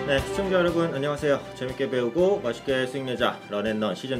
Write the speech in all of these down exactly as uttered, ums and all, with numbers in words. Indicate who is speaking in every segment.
Speaker 1: 네, 시청자 여러분 안녕하세요. 재밌게 배우고 맛있게 수익내자 런앤런 시즌이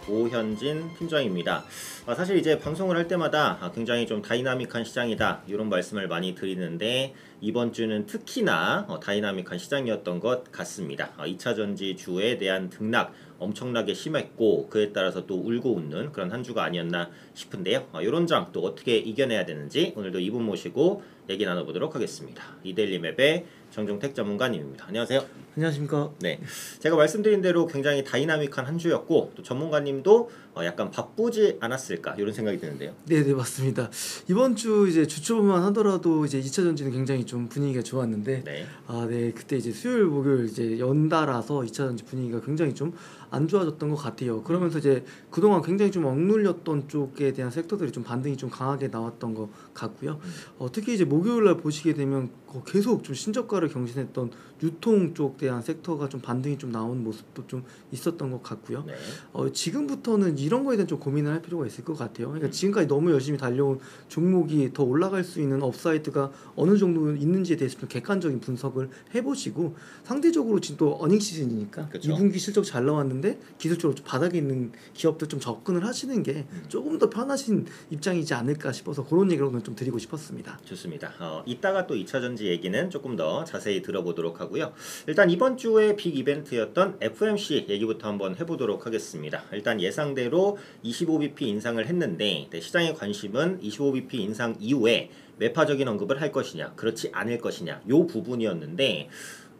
Speaker 1: 오현진 팀장입니다. 아, 사실 이제 방송을 할 때마다 아, 굉장히 좀 다이나믹한 시장이다 이런 말씀을 많이 드리는데 이번 주는 특히나 어, 다이나믹한 시장이었던 것 같습니다. 어, 이차전지 주에 대한 등락 엄청나게 심했고 그에 따라서 또 울고 웃는 그런 한 주가 아니었나 싶은데요. 어, 이런 장 또 어떻게 이겨내야 되는지 오늘도 이분 모시고 얘기 나눠보도록 하겠습니다. 이데일리맵의 정종택 전문가님입니다. 안녕하세요.
Speaker 2: 안녕하십니까.
Speaker 1: 네, 제가 말씀드린 대로 굉장히 다이나믹한 한 주였고 또 전문가님도 어, 약간 바쁘지 않았을까 이런 생각이 드는데요.
Speaker 2: 네, 네 맞습니다. 이번 주 이제 주초만 하더라도 이제 이차전지는 굉장히 좀 분위기가 좋았는데,
Speaker 1: 네.
Speaker 2: 아, 네 그때 이제 수요일 목요일 이제 연달아서 이차전지 분위기가 굉장히 좀 안 좋아졌던 것 같아요. 그러면서 이제 그동안 굉장히 좀 억눌렸던 쪽에 대한 섹터들이 좀 반등이 좀 강하게 나왔던 것 같고요. 어, 특히 이제 목요일날 보시게 되면 계속 좀 신저가를 경신했던 유통 쪽 대한 섹터가 좀 반등이 좀 나오는 모습도 좀 있었던 것 같고요.
Speaker 1: 네.
Speaker 2: 어, 지금부터는 이런 거에 대한 좀 고민을 할 필요가 있을 것 같아요. 그러니까 지금까지 너무 열심히 달려온 종목이 더 올라갈 수 있는 업사이드가 어느 정도 있는지에 대해서 좀 객관적인 분석을 해보시고, 상대적으로 지금 또 어닝 시즌이니까
Speaker 1: 그쵸.
Speaker 2: 이 분기 실적 잘 나왔는데 기술적으로 좀 바닥에 있는 기업들 좀 접근을 하시는 게
Speaker 1: 음.
Speaker 2: 조금 더 편하신 입장이지 않을까 싶어서 그런 얘기를 오늘 좀 드리고 싶었습니다.
Speaker 1: 좋습니다. 어, 이따가 또 이차전지 얘기는 조금 더 자세히 들어보도록 하고요. 일단 이번 주의 빅 이벤트였던 에프오엠씨 얘기부터 한번 해보도록 하겠습니다. 일단 예상대로 이십오 비피 인상을 했는데 네, 시장의 관심은 이십오 비피 인상 이후에 매파적인 언급을 할 것이냐 그렇지 않을 것이냐 요 부분이었는데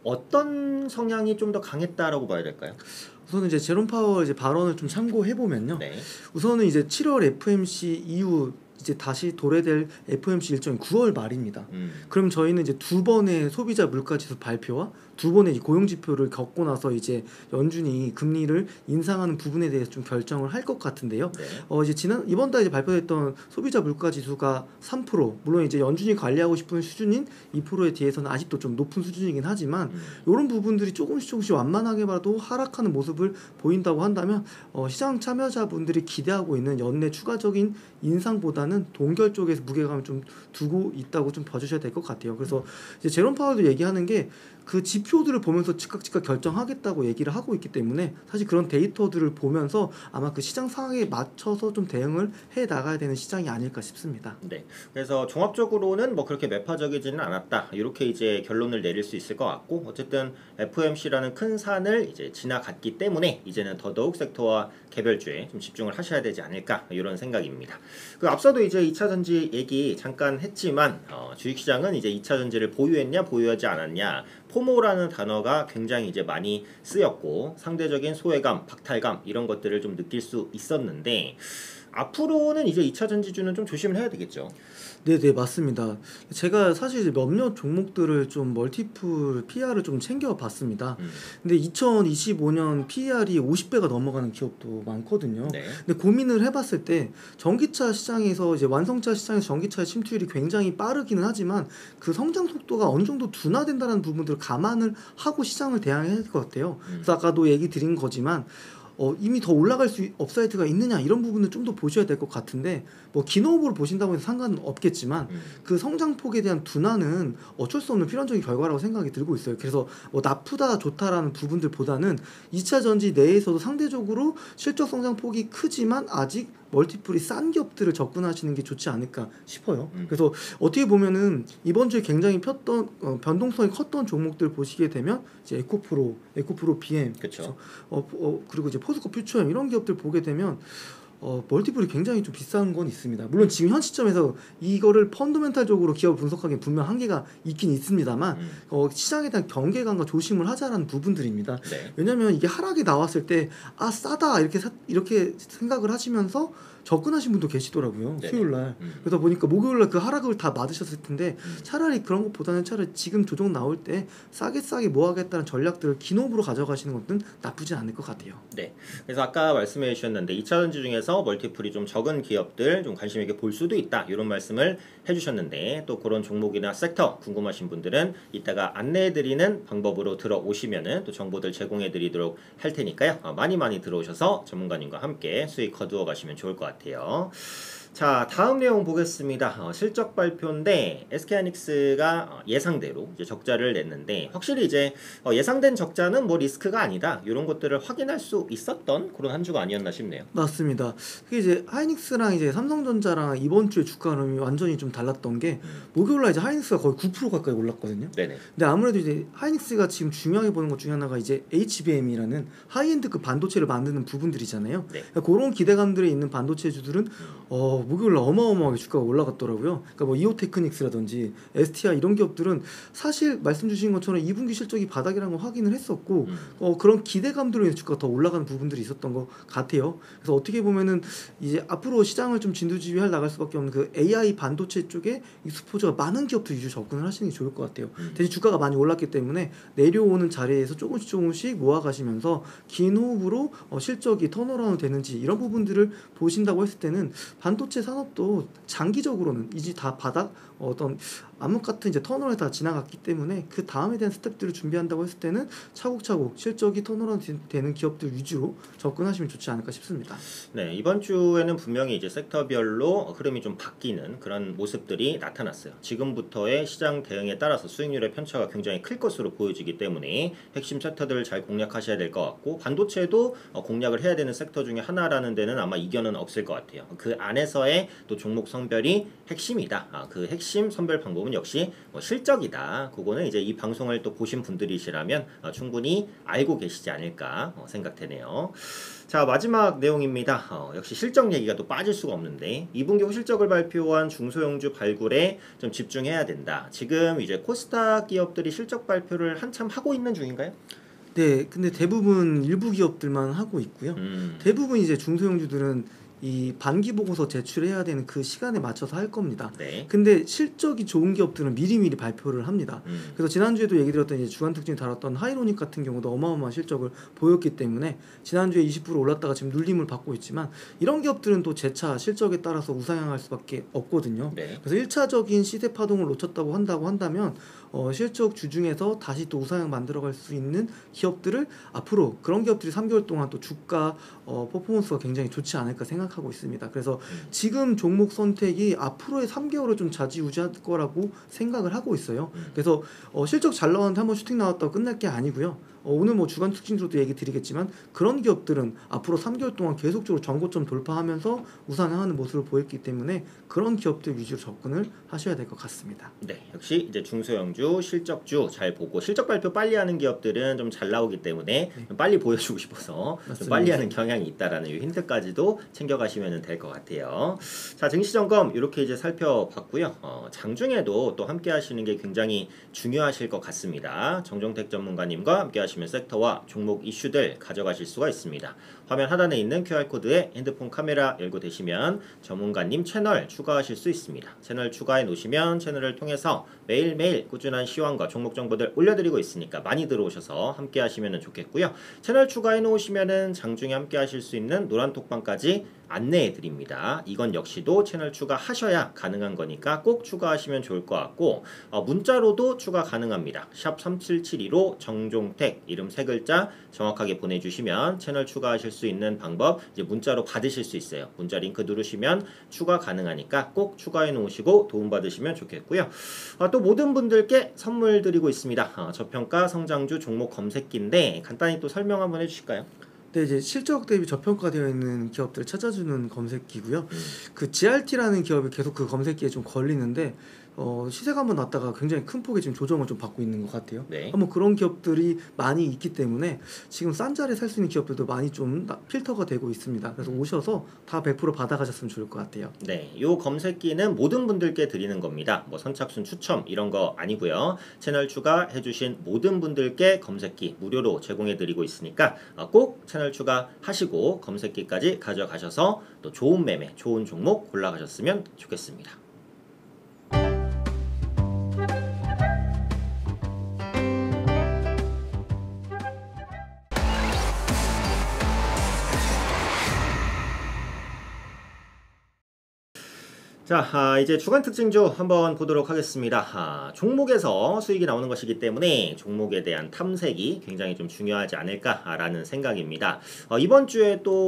Speaker 1: 어떤 성향이 좀 더 강했다라고 봐야 될까요?
Speaker 2: 우선은 이제 제롬 파월 이제 발언을 좀 참고해 보면요.
Speaker 1: 네.
Speaker 2: 우선은 이제 칠월 에프오엠씨 이후 이제 다시 도래될 에프오엠씨 일정이 구월 말입니다.
Speaker 1: 음.
Speaker 2: 그럼 저희는 이제 두 번의 소비자 물가지수 발표와 두 번의 고용 지표를 겪고 나서 이제 연준이 금리를 인상하는 부분에 대해서 좀 결정을 할 것 같은데요.
Speaker 1: 네.
Speaker 2: 어 이제 지난 이번 달에 발표됐던 소비자 물가 지수가 삼 퍼센트, 물론 이제 연준이 관리하고 싶은 수준인 이 퍼센트에 비해서는 아직도 좀 높은 수준이긴 하지만
Speaker 1: 음.
Speaker 2: 이런 부분들이 조금씩 조금씩 완만하게 봐도 하락하는 모습을 보인다고 한다면 어 시장 참여자분들이 기대하고 있는 연내 추가적인 인상보다는 동결 쪽에서 무게감을 좀 두고 있다고 좀 봐주셔야 될 것 같아요. 그래서 이제 제롬 파월도 얘기하는 게 그 지표들을 보면서 즉각 즉각 결정하겠다고 얘기를 하고 있기 때문에 사실 그런 데이터들을 보면서 아마 그 시장 상황에 맞춰서 좀 대응을 해 나가야 되는 시장이 아닐까 싶습니다.
Speaker 1: 네. 그래서 종합적으로는 뭐 그렇게 매파적이지는 않았다. 이렇게 이제 결론을 내릴 수 있을 것 같고 어쨌든 에프오엠씨라는 큰 산을 이제 지나갔기 때문에 이제는 더더욱 섹터와 개별주에 좀 집중을 하셔야 되지 않을까 이런 생각입니다. 그 앞서도 이제 이차전지 얘기 잠깐 했지만 어, 주식시장은 이제 이차전지를 보유했냐 보유하지 않았냐 포모라는 단어가 굉장히 이제 많이 쓰였고 상대적인 소외감, 박탈감 이런 것들을 좀 느낄 수 있었는데 앞으로는 이제 이차전지주는 좀 조심을 해야 되겠죠.
Speaker 2: 네네 맞습니다. 제가 사실 이제 몇몇 종목들을 좀 멀티플 피이알을 좀 챙겨봤습니다.
Speaker 1: 음.
Speaker 2: 근데 이천이십오 년 피이알이 오십 배가 넘어가는 기업도 많거든요.
Speaker 1: 네.
Speaker 2: 근데 고민을 해봤을 때 전기차 시장에서 이제 완성차 시장에서 전기차의 침투율이 굉장히 빠르기는 하지만 그 성장 속도가 어느 정도 둔화된다는 부분들을 감안을 하고 시장을 대응해야 할 것 같아요.
Speaker 1: 음.
Speaker 2: 그래서 아까도 얘기 드린 거지만 어, 이미 더 올라갈 수 업사이드가 있느냐 이런 부분을 좀 더 보셔야 될 것 같은데 뭐 기노브를 보신다고 해서 상관은 없겠지만
Speaker 1: 음.
Speaker 2: 그 성장폭에 대한 둔화는 어쩔 수 없는 필연적인 결과라고 생각이 들고 있어요. 그래서 뭐 나쁘다 좋다라는 부분들보다는 이차전지 내에서도 상대적으로 실적 성장폭이 크지만 아직 멀티플이 싼 기업들을 접근하시는 게 좋지 않을까 싶어요.
Speaker 1: 음.
Speaker 2: 그래서 어떻게 보면은 이번 주에 굉장히 폈던 어, 변동성이 컸던 종목들 보시게 되면 이제 에코프로, 에코프로 비엠,
Speaker 1: 그쵸.
Speaker 2: 어, 어, 그리고 이제 포스코 퓨처엠 이런 기업들 보게 되면 어, 멀티플이 굉장히 좀 비싼 건 있습니다. 물론 지금 현 시점에서 이거를 펀더멘탈적으로 기업을 분석하기엔 분명 한계가 있긴 있습니다만
Speaker 1: 음.
Speaker 2: 어, 시장에 대한 경계감과 조심을 하자라는 부분들입니다.
Speaker 1: 네.
Speaker 2: 왜냐하면 이게 하락이 나왔을 때 아 싸다 이렇게 사, 이렇게 생각을 하시면서 접근하신 분도 계시더라고요.
Speaker 1: 네네.
Speaker 2: 수요일날.
Speaker 1: 음.
Speaker 2: 그러다 보니까 목요일날 그 하락을 다 맞으셨을 텐데
Speaker 1: 음.
Speaker 2: 차라리 그런 것보다는 차라리 지금 조정 나올 때 싸게 싸게 모아겠다는 전략들을 기노브로 가져가시는 것은 나쁘지 않을 것 같아요.
Speaker 1: 네. 그래서 아까 말씀해 주셨는데 이차전지 중에서 멀티플이 좀 적은 기업들 좀 관심 있게 볼 수도 있다 이런 말씀을 해주셨는데 또 그런 종목이나 섹터 궁금하신 분들은 이따가 안내해드리는 방법으로 들어오시면은 또 정보들 제공해드리도록 할 테니까요. 어, 많이 많이 들어오셔서 전문가님과 함께 수익 거두어 가시면 좋을 것 같아요. 자, 다음 내용 보겠습니다. 어, 실적 발표인데 에스케이하이닉스가 어, 예상대로 이제 적자를 냈는데 확실히 이제 어, 예상된 적자는 뭐 리스크가 아니다 이런 것들을 확인할 수 있었던 그런 한 주가 아니었나 싶네요.
Speaker 2: 맞습니다. 그게 이제 하이닉스랑 이제 삼성전자랑 이번 주에 주가 흐름이 완전히 좀 달랐던 게
Speaker 1: 음.
Speaker 2: 목요일 날 이제 하이닉스가 거의 구 퍼센트 가까이 올랐거든요.
Speaker 1: 네네.
Speaker 2: 근데 아무래도 이제 하이닉스가 지금 중요하게 보는 것 중에 하나가 이제 에이치비엠이라는 하이엔드급 반도체를 만드는 부분들이잖아요.
Speaker 1: 네.
Speaker 2: 그러니까 그런 기대감들이 있는 반도체주들은 어, 목요일 날 어마어마하게 주가가 올라갔더라고요. 그러니까 뭐 이오테크닉스라든지 에스티아이 이런 기업들은 사실 말씀 주신 것처럼 이 분기 실적이 바닥이라는 걸 확인을 했었고
Speaker 1: 음.
Speaker 2: 어, 그런 기대감들로 인해 주가가 더 올라가는 부분들이 있었던 것 같아요. 그래서 어떻게 보면은 이제 앞으로 시장을 좀 진두지휘할 나갈 수밖에 없는 그 에이아이 반도체 쪽에 익스포저가 많은 기업들 위주로 접근을 하시는 게 좋을 것 같아요.
Speaker 1: 음.
Speaker 2: 대신 주가가 많이 올랐기 때문에 내려오는 자리에서 조금씩 조금씩 모아가시면서 긴 호흡으로 어, 실적이 턴어라운드 되는지 이런 부분들을 보신다고 했을 때는 반도체 산업도 장기적으로는 이제 다 바닥 어떤 암흑 같은 이제 터널에 다 지나갔기 때문에 그 다음에 대한 스텝들을 준비한다고 했을 때는 차곡차곡 실적이 턴어라운드 되는 기업들 위주로 접근하시면 좋지 않을까 싶습니다.
Speaker 1: 네, 이번 주에는 분명히 이제 섹터별로 흐름이 좀 바뀌는 그런 모습들이 나타났어요. 지금부터의 시장 대응에 따라서 수익률의 편차가 굉장히 클 것으로 보여지기 때문에 핵심 섹터들을 잘 공략하셔야 될 것 같고 반도체도 어, 공략을 해야 되는 섹터 중에 하나라는 데는 아마 이견은 없을 것 같아요. 그 안에서의 또 종목 성별이 핵심이다. 아, 그 핵심 선별 방법은 역시 뭐 실적이다. 그거는 이제 이 방송을 또 보신 분들이시라면 어, 충분히 알고 계시지 않을까 어, 생각되네요. 자, 마지막 내용입니다. 어, 역시 실적 얘기가 또 빠질 수가 없는데 이 분기 실적을 발표한 중소형주 발굴에 좀 집중해야 된다. 지금 이제 코스닥 기업들이 실적 발표를 한참 하고 있는 중인가요?
Speaker 2: 네, 근데 대부분 일부 기업들만 하고 있고요.
Speaker 1: 음.
Speaker 2: 대부분 이제 중소형주들은 이 반기 보고서 제출해야 되는 그 시간에 맞춰서 할 겁니다.
Speaker 1: 네.
Speaker 2: 근데 실적이 좋은 기업들은 미리미리 발표를 합니다.
Speaker 1: 음.
Speaker 2: 그래서 지난주에도 얘기 드렸던 이제 주간 특징 다뤘던 하이로닉 같은 경우도 어마어마한 실적을 보였기 때문에 지난주에 이십 퍼센트 올랐다가 지금 눌림을 받고 있지만 이런 기업들은 또 재차 실적에 따라서 우상향할 수밖에 없거든요.
Speaker 1: 네.
Speaker 2: 그래서 일차적인 시세 파동을 놓쳤다고 한다고 한다면 어, 실적 주중에서 다시 또 우상향 만들어갈 수 있는 기업들을 앞으로 그런 기업들이 삼 개월 동안 또 주가 어, 퍼포먼스가 굉장히 좋지 않을까 생각하고 있습니다. 그래서
Speaker 1: 음.
Speaker 2: 지금 종목 선택이 앞으로의 삼 개월을 좀 좌지우지할 거라고 생각을 하고 있어요.
Speaker 1: 음.
Speaker 2: 그래서 어, 실적 잘 나왔는데 한번 슈팅 나왔다고 끝날 게 아니고요. 어, 오늘 뭐 주간 특징으로도 얘기 드리겠지만 그런 기업들은 앞으로 삼 개월 동안 계속적으로 전고점 돌파하면서 우상향하는 모습을 보였기 때문에 그런 기업들 위주로 접근을 하셔야 될 것 같습니다.
Speaker 1: 네, 역시 이제 중소형주, 실적주 잘 보고 실적 발표 빨리 하는 기업들은 좀 잘 나오기 때문에 좀 빨리 보여주고 싶어서 좀
Speaker 2: 맞습니다.
Speaker 1: 빨리 하는 경향이 있다라는 이 힌트까지도 챙겨가시면 될 것 같아요. 자, 증시점검 이렇게 이제 살펴봤고요. 어, 장중에도 또 함께 하시는 게 굉장히 중요하실 것 같습니다. 정종택 전문가님과 함께 하시면 섹터와 종목 이슈들 가져가실 수가 있습니다. 화면 하단에 있는 큐알코드에 핸드폰 카메라 열고 되시면 전문가님 채널 추가하실 수 있습니다. 채널 추가해 놓으시면 채널을 통해서 매일매일 꾸준한 시황과 종목 정보들 올려드리고 있으니까 많이 들어오셔서 함께 하시면 좋겠고요. 채널 추가해 놓으시면은 장중에 함께 하실 수 있는 노란 톡방까지 안내해 드립니다. 이건 역시도 채널 추가하셔야 가능한 거니까 꼭 추가하시면 좋을 것 같고 어, 문자로도 추가 가능합니다. 샵 삼칠칠이로 정종택 이름 세 글자 정확하게 보내주시면 채널 추가하실 수 있는 방법 이제 문자로 받으실 수 있어요. 문자 링크 누르시면 추가 가능하니까 꼭 추가해 놓으시고 도움받으시면 좋겠고요. 어, 또 모든 분들께 선물 드리고 있습니다. 어, 저평가 성장주 종목 검색기인데 간단히 또 설명 한번 해주실까요?
Speaker 2: 네, 이제 실적 대비 저평가되어 있는 기업들을 찾아주는 검색기고요.
Speaker 1: 음.
Speaker 2: 그 지알티라는 기업이 계속 그 검색기에 좀 걸리는데 어, 시세가 한번 났다가 굉장히 큰 폭의 지금 조정을 좀 받고 있는 것 같아요.
Speaker 1: 네.
Speaker 2: 한번 그런 기업들이 많이 있기 때문에 지금 싼 자리에 살 수 있는 기업들도 많이 좀 나- 필터가 되고 있습니다. 그래서 오셔서 다 백 퍼센트 받아가셨으면 좋을 것 같아요.
Speaker 1: 네, 요 검색기는 모든 분들께 드리는 겁니다. 뭐 선착순 추첨 이런 거 아니고요. 채널 추가해주신 모든 분들께 검색기 무료로 제공해드리고 있으니까 어, 꼭 채널 추가하시고 검색기까지 가져가셔서 또 좋은 매매, 좋은 종목 골라가셨으면 좋겠습니다. 자, 아, 이제 주간 특징주 한번 보도록 하겠습니다. 아, 종목에서 수익이 나오는 것이기 때문에 종목에 대한 탐색이 굉장히 좀 중요하지 않을까라는 생각입니다. 어, 이번 주에 또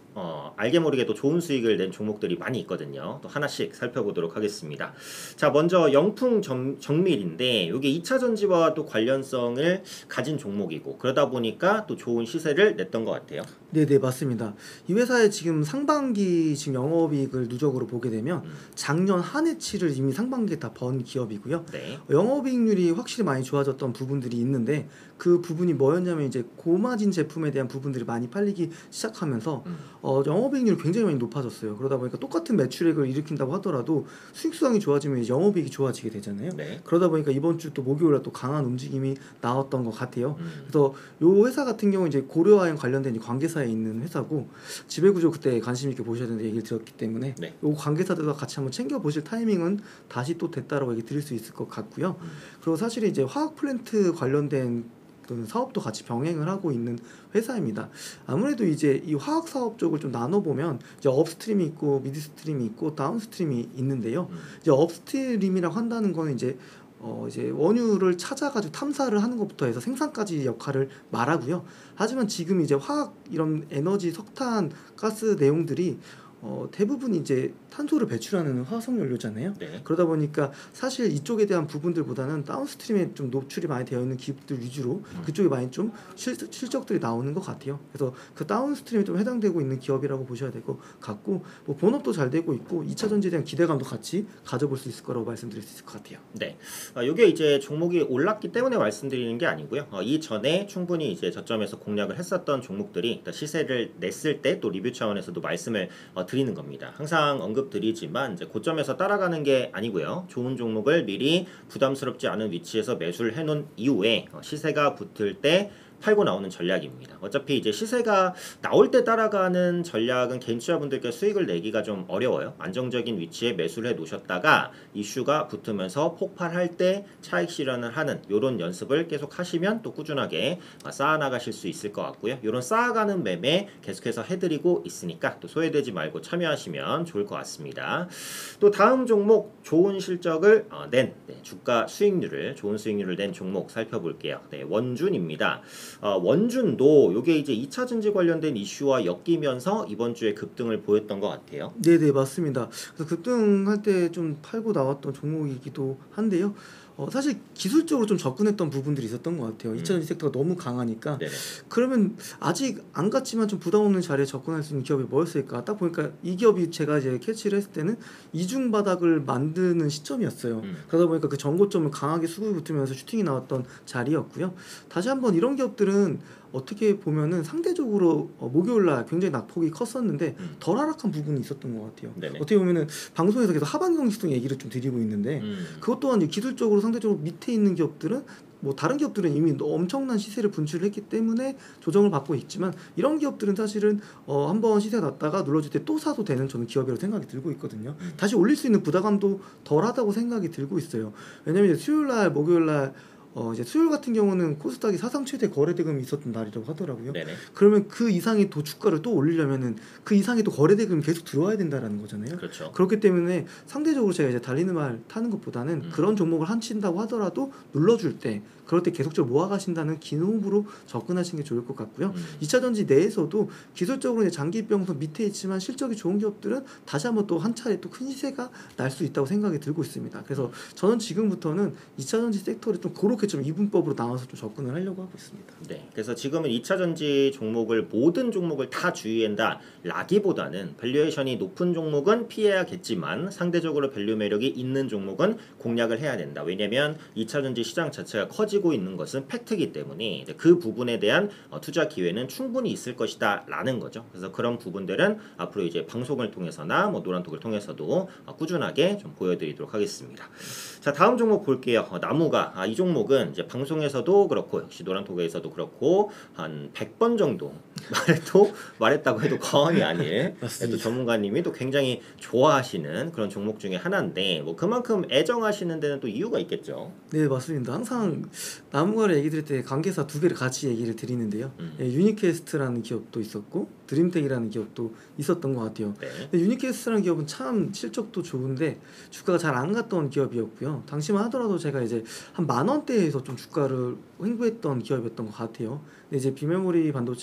Speaker 1: 어, 알게 모르게 또 좋은 수익을 낸 종목들이 많이 있거든요. 또 하나씩 살펴보도록 하겠습니다. 자, 먼저 영풍 정, 정밀인데 이게 이 차 전지와 또 관련성을 가진 종목이고 그러다 보니까 또 좋은 시세를 냈던 것 같아요.
Speaker 2: 네네 맞습니다. 이 회사의 지금 상반기 지금 영업이익을 누적으로 보게 되면
Speaker 1: 음.
Speaker 2: 작년 한 해치를 이미 상반기에 다 번 기업이고요.
Speaker 1: 네.
Speaker 2: 영업이익률이 확실히 많이 좋아졌던 부분들이 있는데 그 부분이 뭐였냐면 이제 고마진 제품에 대한 부분들이 많이 팔리기 시작하면서
Speaker 1: 음.
Speaker 2: 어, 영업이익률이 굉장히 많이 높아졌어요. 그러다 보니까 똑같은 매출액을 일으킨다고 하더라도 수익 수당이 좋아지면 이제 영업이익이 좋아지게 되잖아요.
Speaker 1: 네.
Speaker 2: 그러다 보니까 이번 주 또 목요일에 또 강한 움직임이 나왔던 것 같아요.
Speaker 1: 음.
Speaker 2: 그래서 요 회사 같은 경우 이제 고려와행 관련된 이 관계사에 있는 회사고 지배구조 그때 관심 있게 보셔야 되는데 얘기를 들었기 때문에
Speaker 1: 네.
Speaker 2: 요 관계사들과 같이 한번 챙겨 보실 타이밍은 다시 또 됐다라고 얘기 드릴 수 있을 것 같고요.
Speaker 1: 음.
Speaker 2: 그리고 사실 이제 화학 플랜트 관련된 또는 사업도 같이 병행을 하고 있는 회사입니다. 아무래도 이제 이 화학 사업 쪽을 좀 나눠 보면 이제 업스트림이 있고 미드스트림이 있고 다운스트림이 있는데요.
Speaker 1: 음.
Speaker 2: 이제 업스트림이라고 한다는 거는 이제 어 이제 원유를 찾아가지고 탐사를 하는 것부터 해서 생산까지 역할을 말하고요. 하지만 지금 이제 화학 이런 에너지, 석탄, 가스 내용들이 어 대부분 이제 탄소를 배출하는 화석 연료잖아요.
Speaker 1: 네.
Speaker 2: 그러다 보니까 사실 이쪽에 대한 부분들보다는 다운스트림에 좀 노출이 많이 되어 있는 기업들 위주로
Speaker 1: 음.
Speaker 2: 그쪽에 많이 좀 실, 실적들이 나오는 것 같아요. 그래서 그 다운스트림에 좀 해당되고 있는 기업이라고 보셔야 될 것 같고 뭐 본업도 잘 되고 있고 이 차 전지에 대한 기대감도 같이 가져볼 수 있을 거라고 말씀드릴 수 있을 것 같아요.
Speaker 1: 네. 아, 이게 이제 종목이 올랐기 때문에 말씀드리는 게 아니고요. 어, 이전에 충분히 이제 저점에서 공략을 했었던 종목들이 시세를 냈을 때 또 리뷰 차원에서도 말씀을 어, 드리는 겁니다. 항상 언급드리지만 이제 고점에서 따라가는 게 아니고요. 좋은 종목을 미리 부담스럽지 않은 위치에서 매수를 해놓은 이후에 어, 시세가 붙을 때 팔고 나오는 전략입니다. 어차피 이제 시세가 나올 때 따라가는 전략은 개인 투자분들께 수익을 내기가 좀 어려워요. 안정적인 위치에 매수를 해 놓으셨다가 이슈가 붙으면서 폭발할 때 차익 실현을 하는 이런 연습을 계속 하시면 또 꾸준하게 쌓아 나가실 수 있을 것 같고요. 이런 쌓아가는 매매 계속해서 해드리고 있으니까 또 소외되지 말고 참여하시면 좋을 것 같습니다. 또 다음 종목 좋은 실적을 어, 낸 네, 주가 수익률을 좋은 수익률을 낸 종목 살펴볼게요. 네, 원준입니다. 어, 원준도 이게 이제 이 차 전지 관련된 이슈와 엮이면서 이번 주에 급등을 보였던 것 같아요.
Speaker 2: 네네 맞습니다. 그래서 급등할 때 좀 팔고 나왔던 종목이기도 한데요. 어, 사실 기술적으로 좀 접근했던 부분들이 있었던 것 같아요. 이 차 전지 섹터가 너무 강하니까
Speaker 1: 네네.
Speaker 2: 그러면 아직 안 갔지만 좀 부담 없는 자리에 접근할 수 있는 기업이 뭐였을까? 딱 보니까 이 기업이 제가 이제 캐치를 했을 때는 이중 바닥을 만드는 시점이었어요.
Speaker 1: 음.
Speaker 2: 그러다 보니까 그 전고점을 강하게 수급이 붙으면서 슈팅이 나왔던 자리였고요. 다시 한번 이런 기업들은 어떻게 보면은 상대적으로 어, 목요일날 굉장히 낙폭이 컸었는데
Speaker 1: 음.
Speaker 2: 덜 하락한 부분이 있었던 것 같아요.
Speaker 1: 네네.
Speaker 2: 어떻게 보면은 방송에서 계속 하반경직성 얘기를 좀 드리고 있는데
Speaker 1: 음.
Speaker 2: 그것 또한 이제 기술적으로 상대적으로 밑에 있는 기업들은 뭐 다른 기업들은 이미 엄청난 시세를 분출을 했기 때문에 조정을 받고 있지만 이런 기업들은 사실은 어 한번 시세가 났다가 눌러줄 때 또 사도 되는 저는 기업이라고 생각이 들고 있거든요.
Speaker 1: 음.
Speaker 2: 다시 올릴 수 있는 부담감도 덜하다고 생각이 들고 있어요. 왜냐면 이제 수요일날 목요일날 어 이제 수요일 같은 경우는 코스닥이 사상 최대 거래 대금이 있었던 날이라고 하더라고요.
Speaker 1: 네네.
Speaker 2: 그러면 그 이상의 또 주가를 또 올리려면은 그 이상의 또 거래 대금이 계속 들어와야 된다라는 거잖아요.
Speaker 1: 그렇죠.
Speaker 2: 그렇기 때문에 상대적으로 제가 이제 달리는 말 타는 것보다는
Speaker 1: 음.
Speaker 2: 그런 종목을 한친다고 하더라도 눌러줄 때 그럴 때 계속적으로 모아가신다는 긴 호흡으로 접근하시는 게 좋을 것 같고요.
Speaker 1: 음.
Speaker 2: 이 차 전지 내에서도 기술적으로 이제 장기병선 밑에 있지만 실적이 좋은 기업들은 다시 한번 또 한 차례 또 큰 시세가 날 수 있다고 생각이 들고 있습니다. 그래서 저는 지금부터는 이 차 전지 섹터를 좀 그렇게 좀 이분법으로 나와서 좀 접근을 하려고 하고 있습니다.
Speaker 1: 네, 그래서 지금은 이 차 전지 종목을 모든 종목을 다 주의한다 라기보다는 밸류에이션이 높은 종목은 피해야겠지만 상대적으로 밸류 매력이 있는 종목은 공략을 해야 된다. 왜냐하면 이 차 전지 시장 자체가 커지고 있는 것은 팩트이기 때문에 그 부분에 대한 투자 기회는 충분히 있을 것이다 라는 거죠. 그래서 그런 부분들은 앞으로 이제 방송을 통해서나 뭐 노란톡을 통해서도 꾸준하게 좀 보여드리도록 하겠습니다. 자, 다음 종목 볼게요. 어, 나무가 아, 이 종목은 이제 방송에서도 그렇고 역시 노란톡에서도 그렇고 한 백 번 정도 말해도 말했다고 해도 과언이 아닐 또 전문가님이 또 굉장히 좋아하시는 그런 종목 중에 하나인데 뭐 그만큼 애정하시는 데는 또 이유가 있겠죠.
Speaker 2: 네 맞습니다. 항상 나무가를 얘기 드릴 때 관계사 두 개를 같이 얘기를 드리는데요.
Speaker 1: 음.
Speaker 2: 예, 유니캐스트라는 기업도 있었고 드림텍이라는 기업도 있었던 것 같아요.
Speaker 1: 네.
Speaker 2: 근데 유니캐스트라는 기업은 참 실적도 좋은데 주가가 잘 안 갔던 기업이었고요. 당시만 하더라도 제가 이제 한 만 원대에서 좀 주가를 횡보했던 기업이었던 것 같아요. 근데 이제 비메모리 반도체 그리고 저희가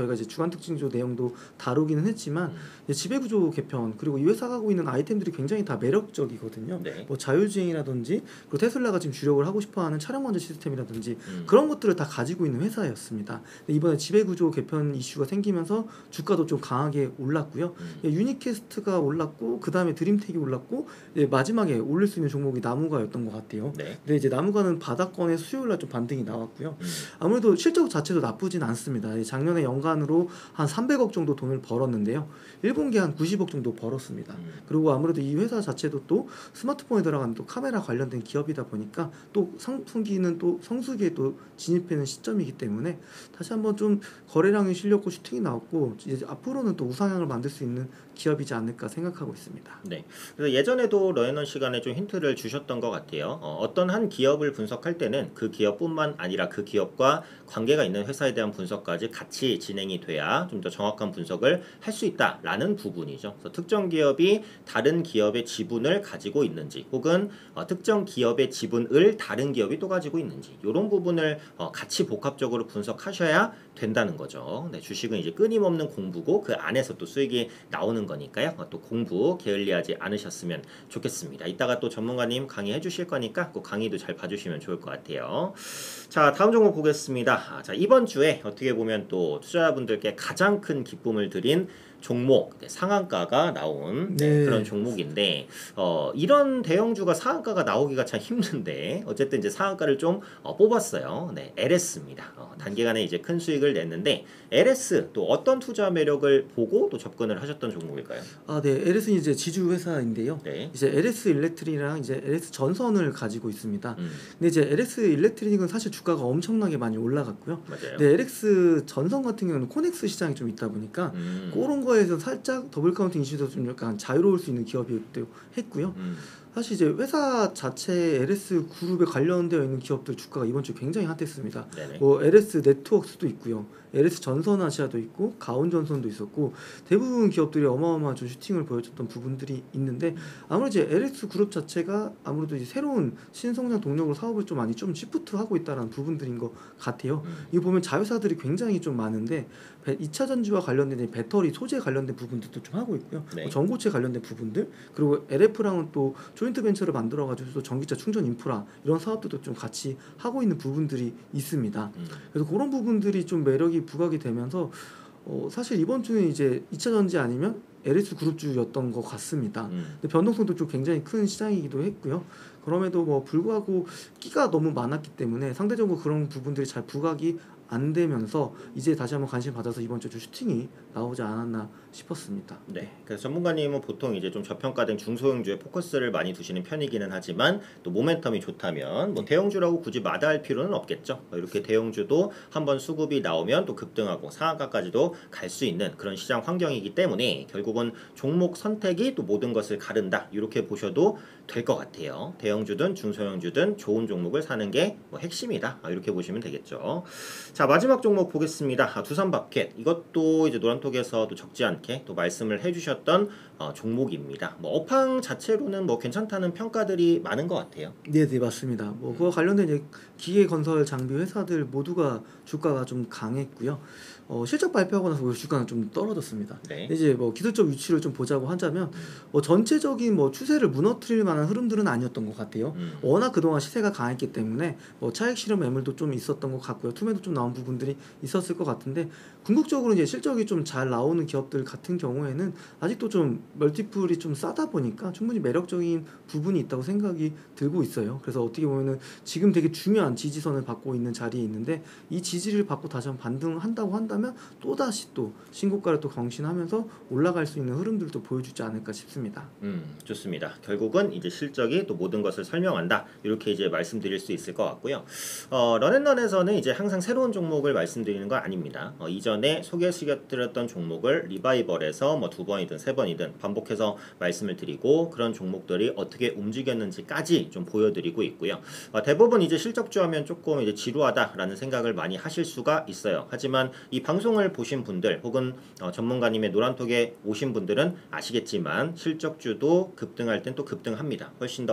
Speaker 2: 저희가 이제 주간 특징주 내용도 다루기는 했지만
Speaker 1: 음.
Speaker 2: 이제 지배구조 개편 그리고 이 회사가 하고 있는 아이템들이 굉장히 다 매력적이거든요.
Speaker 1: 네.
Speaker 2: 뭐 자율주행이라든지 그리고 테슬라가 지금 주력을 하고 싶어하는 차량 원전 시스템이라든지
Speaker 1: 음.
Speaker 2: 그런 것들을 다 가지고 있는 회사였습니다. 근데 이번에 지배구조 개편 이슈가 생기면서 주가도 좀 강하게 올랐고요.
Speaker 1: 음.
Speaker 2: 예, 유니캐스트가 올랐고 그 다음에 드림텍이 올랐고 예, 마지막에 올릴 수 있는 종목이 나무가였던 것 같아요.
Speaker 1: 네.
Speaker 2: 근데 이제 나무가는 바닥권에 수요일날 좀 반등이 나왔고요.
Speaker 1: 음.
Speaker 2: 아무래도 실적 자체도 나쁘진 않습니다. 예, 작년에 연간으로 한 삼백억 정도 돈을 벌었는데요. 일 분기 한 구십억 정도 벌었습니다.
Speaker 1: 음.
Speaker 2: 그리고 아무래도 이 회사 자체도 또 스마트폰에 들어가는 또 카메라 관련된 기업이다 보니까 또 상분기는 또 성수기에 또 진입하는 시점이기 때문에 다시 한번 좀 거래량이 실렸고 슈팅이 나왔고 이제 앞으로는 또 우상향을 만들 수 있는 기업이지 않을까 생각하고 있습니다.
Speaker 1: 네. 그래서 예전에도 러에넌 시간에 좀 힌트를 주셨던 것 같아요. 어, 어떤 한 기업을 분석할 때는 그 기업뿐만 아니라 그 기업과 관계가 있는 회사에 대한 분석까지 같이 진행이 돼야 좀 더 정확한 분석을 할 수 있다라는 부분이죠. 그래서 특정 기업이 다른 기업의 지분을 가지고 있는지 혹은 어, 특정 기업의 지분을 다른 기업이 또 가지고 있는지 이런 부분을 어, 같이 복합적으로 분석하셔야 된다는 거죠. 네, 주식은 이제 끊임없는 공부고 그 안에서 또 수익이 나오는 거니까요. 어, 또 공부 게을리하지 않으셨으면 좋겠습니다. 이따가 또 전문가님 강의해 주실 거니까 꼭 강의도 잘 봐주시면 좋을 것 같아요. 자, 다음 종목 보겠습니다. 아, 자, 이번 주에 어떻게 보면 또 투자자분들께 가장 큰 기쁨을 드린 종목 네, 상한가가 나온 네,
Speaker 2: 네.
Speaker 1: 그런 종목인데 어, 이런 대형주가 상한가가 나오기가 참 힘든데 어쨌든 이제 상한가를 좀 어, 뽑았어요. 네, 엘에스입니다. 어, 단기간에 이제 큰 수익을 냈는데 엘에스 또 어떤 투자 매력을 보고 또 접근을 하셨던 종목일까요?
Speaker 2: 아, 네. 엘에스는 이제 지주 회사인데요.
Speaker 1: 네.
Speaker 2: 이제 엘에스 일렉트릭이랑 이제 엘에스 전선을 가지고 있습니다.
Speaker 1: 음,
Speaker 2: 근데 이제 엘에스 일렉트릭은 사실 주가가 엄청나게 많이 올라갔고요.
Speaker 1: 맞아요.
Speaker 2: 근데 엘엑스 전선 같은 경우는 코넥스 시장이 좀 있다 보니까
Speaker 1: 음,
Speaker 2: 그런 거에서 살짝 더블 카운팅 이슈도 좀 약간 자유로울 수 있는 기업이기도 했고요.
Speaker 1: 음,
Speaker 2: 사실 이제 회사 자체 엘에스 그룹에 관련되어 있는 기업들 주가가 이번 주 굉장히 핫했습니다.
Speaker 1: 네네.
Speaker 2: 뭐 엘에스 네트워크스도 있고요, 엘에스 전선아시아도 있고 가온전선도 있었고 대부분 기업들이 어마어마한 좀 슈팅을 보여줬던 부분들이 있는데 아무래도 이제 엘에스 그룹 자체가 아무래도 이제 새로운 신성장 동력으로 사업을 좀 많이 좀 시프트하고 있다는 부분들인 것 같아요.
Speaker 1: 음,
Speaker 2: 이거 보면 자회사들이 굉장히 좀 많은데 이 차 전지와 관련된 배터리 소재 관련된 부분들도 좀 하고 있고요.
Speaker 1: 네.
Speaker 2: 뭐 전고체 관련된 부분들 그리고 엘에프랑은 또 조인트 벤처를 만들어가지고 또 전기차 충전 인프라 이런 사업들도 좀 같이 하고 있는 부분들이 있습니다.
Speaker 1: 음,
Speaker 2: 그래서 그런 부분들이 좀 매력이 부각이 되면서 어, 사실 이번 주는 이제 이 차 전지 아니면 엘에스 그룹주였던 것 같습니다.
Speaker 1: 음,
Speaker 2: 근데 변동성도 좀 굉장히 큰 시장이기도 했고요. 그럼에도 뭐 불구하고 끼가 너무 많았기 때문에 상대적으로 그런 부분들이 잘 부각이 안 되면서 이제 다시 한번 관심 받아서 이번 주 슈팅이 나오지 않았나 싶었습니다.
Speaker 1: 네. 그래서 전문가님은 보통 이제 좀 저평가된 중소형주에 포커스를 많이 두시는 편이기는 하지만 또 모멘텀이 좋다면 뭐 대형주라고 굳이 마다할 필요는 없겠죠. 뭐 이렇게 대형주도 한번 수급이 나오면 또 급등하고 상한가까지도 갈 수 있는 그런 시장 환경이기 때문에 결국은 종목 선택이 또 모든 것을 가른다. 이렇게 보셔도 될 것 같아요. 대형주든 중소형주든 좋은 종목을 사는 게 뭐 핵심이다. 이렇게 보시면 되겠죠. 자, 마지막 종목 보겠습니다. 아, 두산밥켓. 이것도 이제 노란톡에서 또 적지 않게 또 말씀을 해주셨던 어, 종목입니다. 뭐 업황 자체로는 뭐 괜찮다는 평가들이 많은 것 같아요.
Speaker 2: 네, 네 맞습니다. 뭐 그와 관련된 이제 기계 건설 장비 회사들 모두가 주가가 좀 강했고요. 어, 실적 발표하고 나서 주가는 좀 떨어졌습니다.
Speaker 1: 네.
Speaker 2: 이제 뭐 기술적 위치를 좀 보자고 하자면 뭐 전체적인 뭐 추세를 무너뜨릴 만한 흐름들은 아니었던 것 같아요.
Speaker 1: 음.
Speaker 2: 워낙 그동안 시세가 강했기 때문에 뭐 차익 실현 매물도 좀 있었던 것 같고요. 투매도 좀 나온 부분들이 있었을 것 같은데 궁극적으로 이제 실적이 좀 잘 나오는 기업들 같은 경우에는 아직도 좀 멀티플이 좀 싸다 보니까 충분히 매력적인 부분이 있다고 생각이 들고 있어요. 그래서 어떻게 보면은 지금 되게 중요한 지지선을 받고 있는 자리에 있는데 이 지지를 받고 다시 한번 반등한다고 한다면 또다시 또 신고가를 또 경신하면서 올라갈 수 있는 흐름들도 보여주지 않을까 싶습니다.
Speaker 1: 음, 좋습니다. 결국은 이제 실적이 또 모든 것을 설명한다. 이렇게 이제 말씀드릴 수 있을 것 같고요. 어, 런앤런에서는 이제 항상 새로운 종목을 말씀드리는 건 아닙니다. 어, 이전에 소개시켜드렸던 종목을 리바이벌에서 뭐 두 번이든 세 번이든 반복해서 말씀을 드리고 그런 종목들이 어떻게 움직였는지까지 좀 보여드리고 있고요. 어, 대부분 이제 실적주 하면 조금 이제 지루하다라는 생각을 많이 하실 수가 있어요. 하지만 이 방송을 보신 분들 혹은 어, 전문가님의 노란톡에 오신 분들은 아시겠지만 실적주도 급등할 땐 또 급등합니다. 훨씬 더 파괴적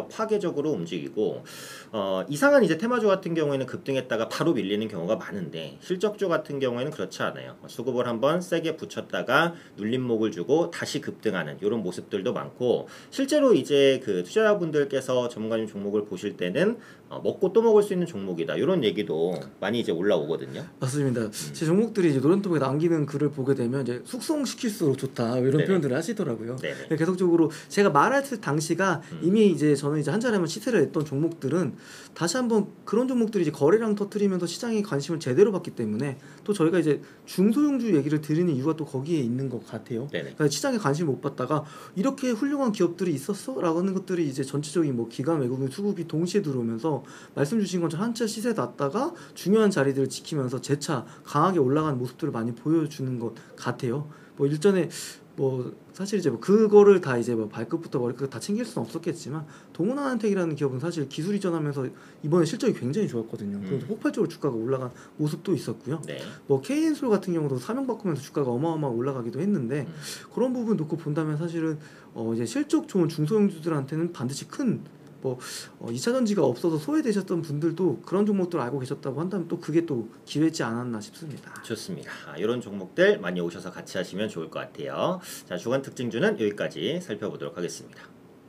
Speaker 1: 상대적으로 움직이고 어, 이상한 이제 테마주 같은 경우에는 급등했다가 바로 밀리는 경우가 많은데 실적주 같은 경우에는 그렇지 않아요. 수급을 한번 세게 붙였다가 눌림목을 주고 다시 급등하는 이런 모습들도 많고 실제로 이제 그 투자자분들께서 전문가님 종목을 보실 때는 어, 먹고 또 먹을 수 있는 종목이다 이런 얘기도 많이 이제 올라오거든요.
Speaker 2: 맞습니다.
Speaker 1: 음.
Speaker 2: 제 종목들이 이제 노란통에 남기는 글을 보게 되면 이제 숙성시킬수록 좋다 이런
Speaker 1: 네네.
Speaker 2: 표현들을 하시더라고요.
Speaker 1: 네네.
Speaker 2: 계속적으로 제가 말했을 당시가
Speaker 1: 음.
Speaker 2: 이미 이제 저는 이제 한 자리 한번 시세를 냈던 종목들은 다시 한번 그런 종목들이 이제 거래량 터트리면서 시장에 관심을 제대로 받기 때문에 또 저희가 이제 중소형주 얘기를 드리는 이유가 또 거기에 있는 것 같아요.
Speaker 1: 네네.
Speaker 2: 그러니까 시장에 관심을 못 받다가 이렇게 훌륭한 기업들이 있었어? 라고 하는 것들이 이제 전체적인 뭐 기관 외국인 수급이 동시에 들어오면서 말씀 주신 것처럼 한 차 시세 났다가 중요한 자리들을 지키면서 재차 강하게 올라가는 모습들을 많이 보여주는 것 같아요. 뭐 일전에 뭐 사실 이제 뭐 그거를 다 이제 뭐 발끝부터 머리끝 다 챙길 수는 없었겠지만 동원한택이라는 기업은 사실 기술 이전하면서 이번에 실적이 굉장히 좋았거든요.
Speaker 1: 음.
Speaker 2: 그래서 폭발적으로 주가가 올라간 모습도 있었고요.
Speaker 1: 네.
Speaker 2: 뭐 케이엔솔 같은 경우도 사명 바꾸면서 주가가 어마어마하게 올라가기도 했는데
Speaker 1: 음.
Speaker 2: 그런 부분 놓고 본다면 사실은 어 이제 실적 좋은 중소형주들한테는 반드시 큰 뭐 어, 이 차 전지가 없어서 소외되셨던 분들도 그런 종목들을 알고 계셨다고 한다면 또 그게 또 기회지 않았나 싶습니다.
Speaker 1: 좋습니다. 아, 이런 종목들 많이 오셔서 같이 하시면 좋을 것 같아요. 자, 주간 특징주는 여기까지 살펴보도록 하겠습니다.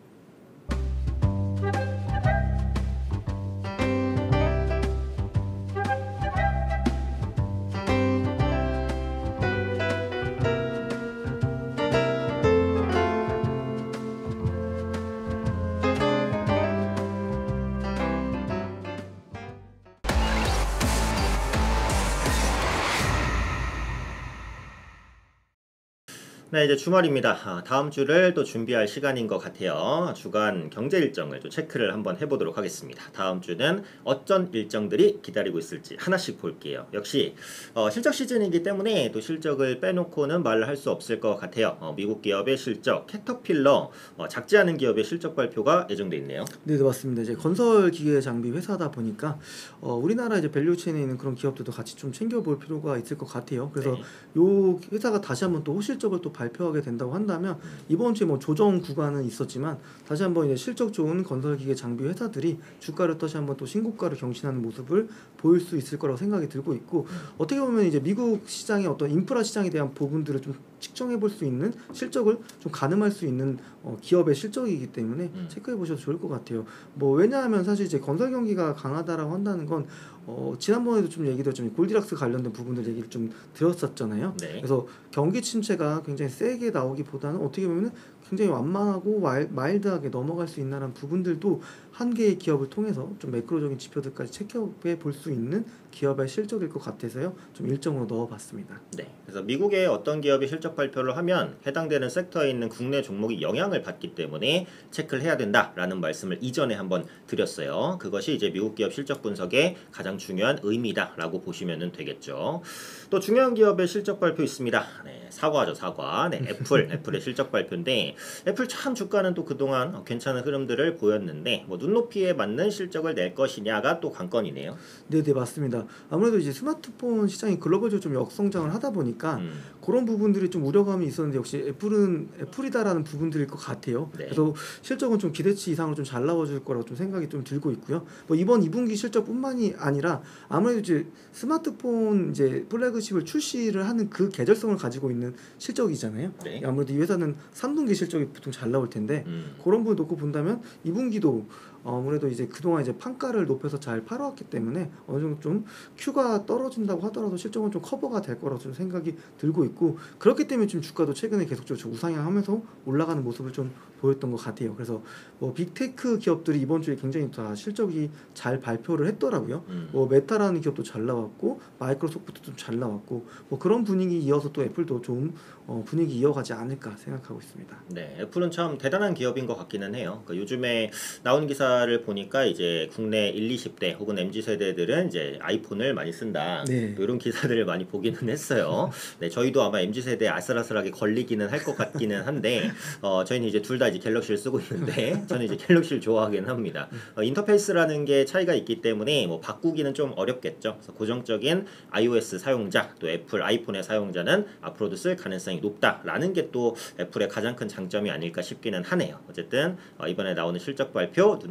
Speaker 1: 네, 이제 주말입니다. 아, 다음 주를 또 준비할 시간인 것 같아요. 주간 경제 일정을 또 체크를 한번 해보도록 하겠습니다. 다음 주는 어떤 일정들이 기다리고 있을지 하나씩 볼게요. 역시 어, 실적 시즌이기 때문에 또 실적을 빼놓고는 말을 할 수 없을 것 같아요. 어, 미국 기업의 실적, 캐터필러, 어, 작지 않은 기업의 실적 발표가 예정돼 있네요.
Speaker 2: 네, 네 맞습니다. 이제 건설 기계 장비 회사다 보니까 어, 우리나라 이제 밸류체인에 있는 그런 기업들도 같이 좀 챙겨볼 필요가 있을 것 같아요. 그래서
Speaker 1: 네.
Speaker 2: 요 회사가 다시 한번 또 호실적을 또 발표하게 된다고 한다면 이번 주에 뭐 조정 구간은 있었지만 다시 한번 이제 실적 좋은 건설기계 장비 회사들이 주가를 다시 한번 또 신고가를 경신하는 모습을 보일 수 있을 거라고 생각이 들고 있고 어떻게 보면 이제 미국 시장의 어떤 인프라 시장에 대한 부분들을 좀 측정해 볼 수 있는 실적을 좀 가늠할 수 있는 어, 기업의 실적이기 때문에
Speaker 1: 음.
Speaker 2: 체크해 보셔도 좋을 것 같아요. 뭐 왜냐하면 사실 이제 건설 경기가 강하다라고 한다는 건 어, 지난번에도 좀 얘기 드렸지만 골디락스 관련된 부분들 얘기를 좀 드렸었잖아요.
Speaker 1: 네.
Speaker 2: 그래서 경기 침체가 굉장히 세게 나오기보다는 어떻게 보면은 굉장히 완만하고 마일, 마일드하게 넘어갈 수 있는 부분들도 한 개의 기업을 통해서 좀 매크로적인 지표들까지 체크해 볼 수 있는 기업의 실적일 것 같아서요. 좀 일정으로 넣어봤습니다.
Speaker 1: 네. 그래서 미국의 어떤 기업이 실적 발표를 하면 해당되는 섹터에 있는 국내 종목이 영향을 받기 때문에 체크를 해야 된다라는 말씀을 이전에 한번 드렸어요. 그것이 이제 미국 기업 실적 분석의 가장 중요한 의미다라고 보시면 되겠죠. 또 중요한 기업의 실적 발표 있습니다. 네, 사과죠, 사과. 네, 애플, 애플의 실적 발표인데 애플 참 주가는 또 그동안 괜찮은 흐름들을 보였는데 뭐 눈높이에 맞는 실적을 낼 것이냐가 또 관건이네요.
Speaker 2: 네, 네 맞습니다. 아무래도 이제 스마트폰 시장이 글로벌적으로 좀 역성장을 하다 보니까
Speaker 1: 음.
Speaker 2: 그런 부분들이 좀 우려감이 있었는데 역시 애플은 애플이다라는 부분들일 것 같아요.
Speaker 1: 네.
Speaker 2: 그래서 실적은 좀 기대치 이상으로 좀 잘 나와줄 거라고 좀 생각이 좀 들고 있고요. 뭐 이번 이 분기 실적뿐만이 아니라 아무래도 이제 스마트폰 이제 플래그십을 출시를 하는 그 계절성을 가지고 있는 실적이잖아요.
Speaker 1: 네.
Speaker 2: 아무래도 이 회사는 삼 분기 실적이 보통 잘 나올 텐데
Speaker 1: 음.
Speaker 2: 그런 부분 놓고 본다면 이 분기도 아무래도 이제 그동안 이제 판가를 높여서 잘 팔아왔기 때문에 어느 정도 좀 큐가 떨어진다고 하더라도 실적은 좀 커버가 될 거라고 좀 생각이 들고 있고 그렇기 때문에 지금 주가도 최근에 계속적으로 우상향하면서 올라가는 모습을 좀 보였던 것 같아요. 그래서 뭐 빅테크 기업들이 이번 주에 굉장히 다 실적이 잘 발표를 했더라고요.
Speaker 1: 음.
Speaker 2: 뭐 메타라는 기업도 잘 나왔고 마이크로소프트도 좀 잘 나왔고 뭐 그런 분위기 이어서 또 애플도 좀 어, 분위기 이어가지 않을까 생각하고 있습니다.
Speaker 1: 네, 애플은 참 대단한 기업인 것 같기는 해요. 그러니까 요즘에 나온 기사를 보니까 이제 국내 일, 이십 대 혹은 엠지 세대들은 이제 아이폰을 많이 쓴다.
Speaker 2: 네.
Speaker 1: 뭐 이런 기사들을 많이 보기는 했어요. 네, 저희도 아마 엠지 세대에 아슬아슬하게 걸리기는 할 것 같기는 한데 어, 저희는 이제 둘 다 이제 갤럭시를 쓰고 있는데 저는 이제 갤럭시를 좋아하긴 합니다. 어, 인터페이스라는 게 차이가 있기 때문에 뭐 바꾸기는 좀 어렵겠죠. 그래서 고정적인 iOS 사용자 또 애플 아이폰의 사용자는 앞으로도 쓸 가능성이 높다라는 게 또 애플의 가장 큰 장점이 아닐까 싶기는 하네요. 어쨌든 어, 이번에 나오는 실적 발표 눈여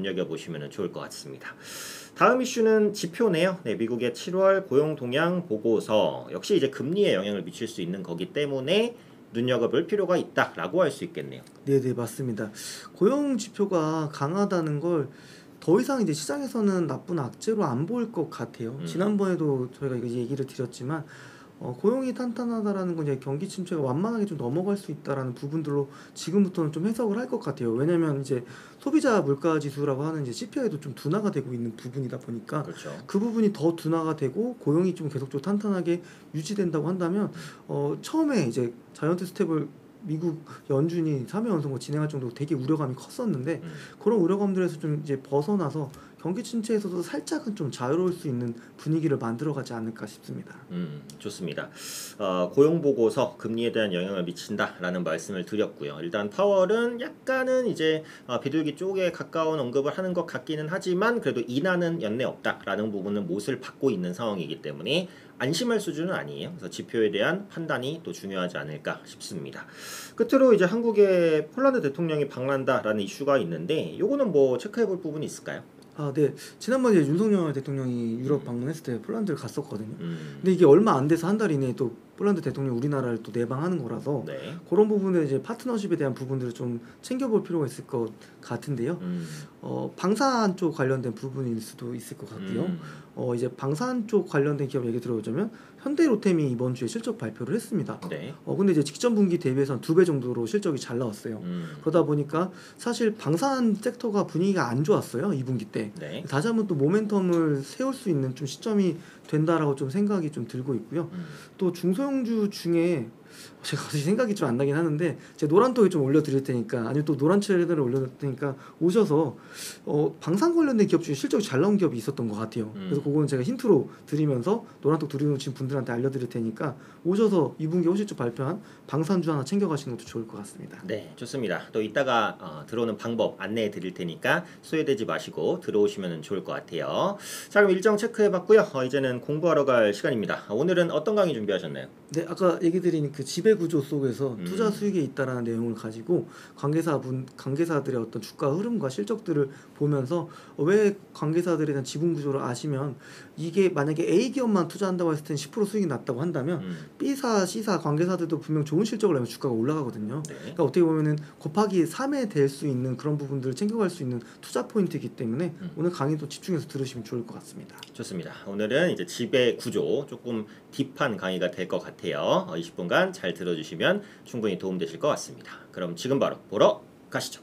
Speaker 1: 눈여겨보시면 좋을 것 같습니다. 다음 이슈는 지표네요. 네, 미국의 칠월 고용 동향 보고서 역시 이제 금리에 영향을 미칠 수 있는 거기 때문에 눈여겨볼 필요가 있다라고 할 수 있겠네요.
Speaker 2: 네네 맞습니다. 고용 지표가 강하다는 걸 더 이상 이제 시장에서는 나쁜 악재로 안 보일 것 같아요.
Speaker 1: 음.
Speaker 2: 지난번에도 저희가 이거 얘기를 드렸지만 어, 고용이 탄탄하다라는 건 이제 경기 침체가 완만하게 좀 넘어갈 수 있다라는 부분들로 지금부터는 좀 해석을 할 것 같아요. 왜냐면 이제 소비자 물가 지수라고 하는 이제 씨피아이도 좀 둔화가 되고 있는 부분이다 보니까
Speaker 1: 그렇죠.
Speaker 2: 그 부분이 더 둔화가 되고 고용이 좀 계속적으로 탄탄하게 유지된다고 한다면 어, 처음에 이제 자이언트 스텝을 미국 연준이 삼 회 연속 뭐 진행할 정도로 되게 우려감이 컸었는데
Speaker 1: 음.
Speaker 2: 그런 우려감들에서 좀 이제 벗어나서 경기 침체에서도 살짝은 좀 자유로울 수 있는 분위기를 만들어가지 않을까 싶습니다.
Speaker 1: 음, 좋습니다. 어, 고용 보고서 금리에 대한 영향을 미친다라는 말씀을 드렸고요. 일단 파월은 약간은 이제 어, 비둘기 쪽에 가까운 언급을 하는 것 같기는 하지만 그래도 인하는 연내 없다라는 부분은 못을 받고 있는 상황이기 때문에 안심할 수준은 아니에요. 그래서 지표에 대한 판단이 또 중요하지 않을까 싶습니다. 끝으로 이제 한국의 폴란드 대통령이 방한다라는 이슈가 있는데 요거는 뭐 체크해볼 부분이 있을까요?
Speaker 2: 아, 네. 지난번에 윤석열 대통령이 유럽 방문했을 때 폴란드를 갔었거든요.
Speaker 1: 음,
Speaker 2: 근데 이게 얼마 안 돼서 한 달 이내에 또 폴란드 대통령 우리나라를 또 내방하는 거라서
Speaker 1: 네.
Speaker 2: 그런 부분에 이제 파트너십에 대한 부분들을 좀 챙겨볼 필요가 있을 것 같은데요.
Speaker 1: 음,
Speaker 2: 어, 방산 쪽 관련된 부분일 수도 있을 것 같고요.
Speaker 1: 음,
Speaker 2: 어, 이제 방산 쪽 관련된 기업 얘기 들어보자면 현대로템이 이번 주에 실적 발표를 했습니다.
Speaker 1: 네.
Speaker 2: 어, 근데 이제 직전 분기 대비해서 한 두 배 정도로 실적이 잘 나왔어요.
Speaker 1: 음,
Speaker 2: 그러다 보니까 사실 방산 섹터가 분위기가 안 좋았어요, 이 분기 때.
Speaker 1: 네.
Speaker 2: 다시 한번 또 모멘텀을 세울 수 있는 좀 시점이 된다라고 좀 생각이 좀 들고 있고요.
Speaker 1: 음,
Speaker 2: 또 중소형주 중에 제가 갑자기 생각이 좀 안 나긴 하는데 제가 노란톡에 좀 올려드릴 테니까 아니면 또 노란 채널을 올려드릴 테니까 오셔서 어, 방산 관련된 기업 중에 실적이 잘 나온 기업이 있었던 것 같아요.
Speaker 1: 음.
Speaker 2: 그래서 그거는 제가 힌트로 드리면서 노란톡 들으신 분들한테 알려드릴 테니까 오셔서 이 분기 호실적 발표한 방산주 하나 챙겨가시는 것도 좋을 것 같습니다.
Speaker 1: 네, 좋습니다. 또 이따가 어, 들어오는 방법 안내해 드릴 테니까 소외되지 마시고 들어오시면 좋을 것 같아요. 자, 그럼 일정 체크해봤고요. 어, 이제는 공부하러 갈 시간입니다. 오늘은 어떤 강의 준비하셨나요?
Speaker 2: 네, 아까 얘기 드린 그 지배구조 속에서
Speaker 1: 음.
Speaker 2: 투자 수익에 있다라는 내용을 가지고 관계사분 관계사들의 어떤 주가 흐름과 실적들을 보면서 어, 왜 관계사들에 대한 지분 구조를 아시면 이게 만약에 A 기업만 투자한다고 했을 때는 십 퍼센트 수익이 났다고 한다면
Speaker 1: 음,
Speaker 2: B사, C사 관계사들도 분명 좋은 실적을 내면 주가가 올라가거든요.
Speaker 1: 네.
Speaker 2: 그러니까 어떻게 보면은 곱하기 삼에 될 수 있는 그런 부분들을 챙겨갈 수 있는 투자 포인트이기 때문에
Speaker 1: 음.
Speaker 2: 오늘 강의도 집중해서 들으시면 좋을 것 같습니다.
Speaker 1: 좋습니다. 오늘은 이제 지배 구조 조금 딥한 강의가 될 것 같아요. 어, 이십 분간 잘 들어주시면 충분히 도움되실 것 같습니다. 그럼 지금 바로 보러 가시죠.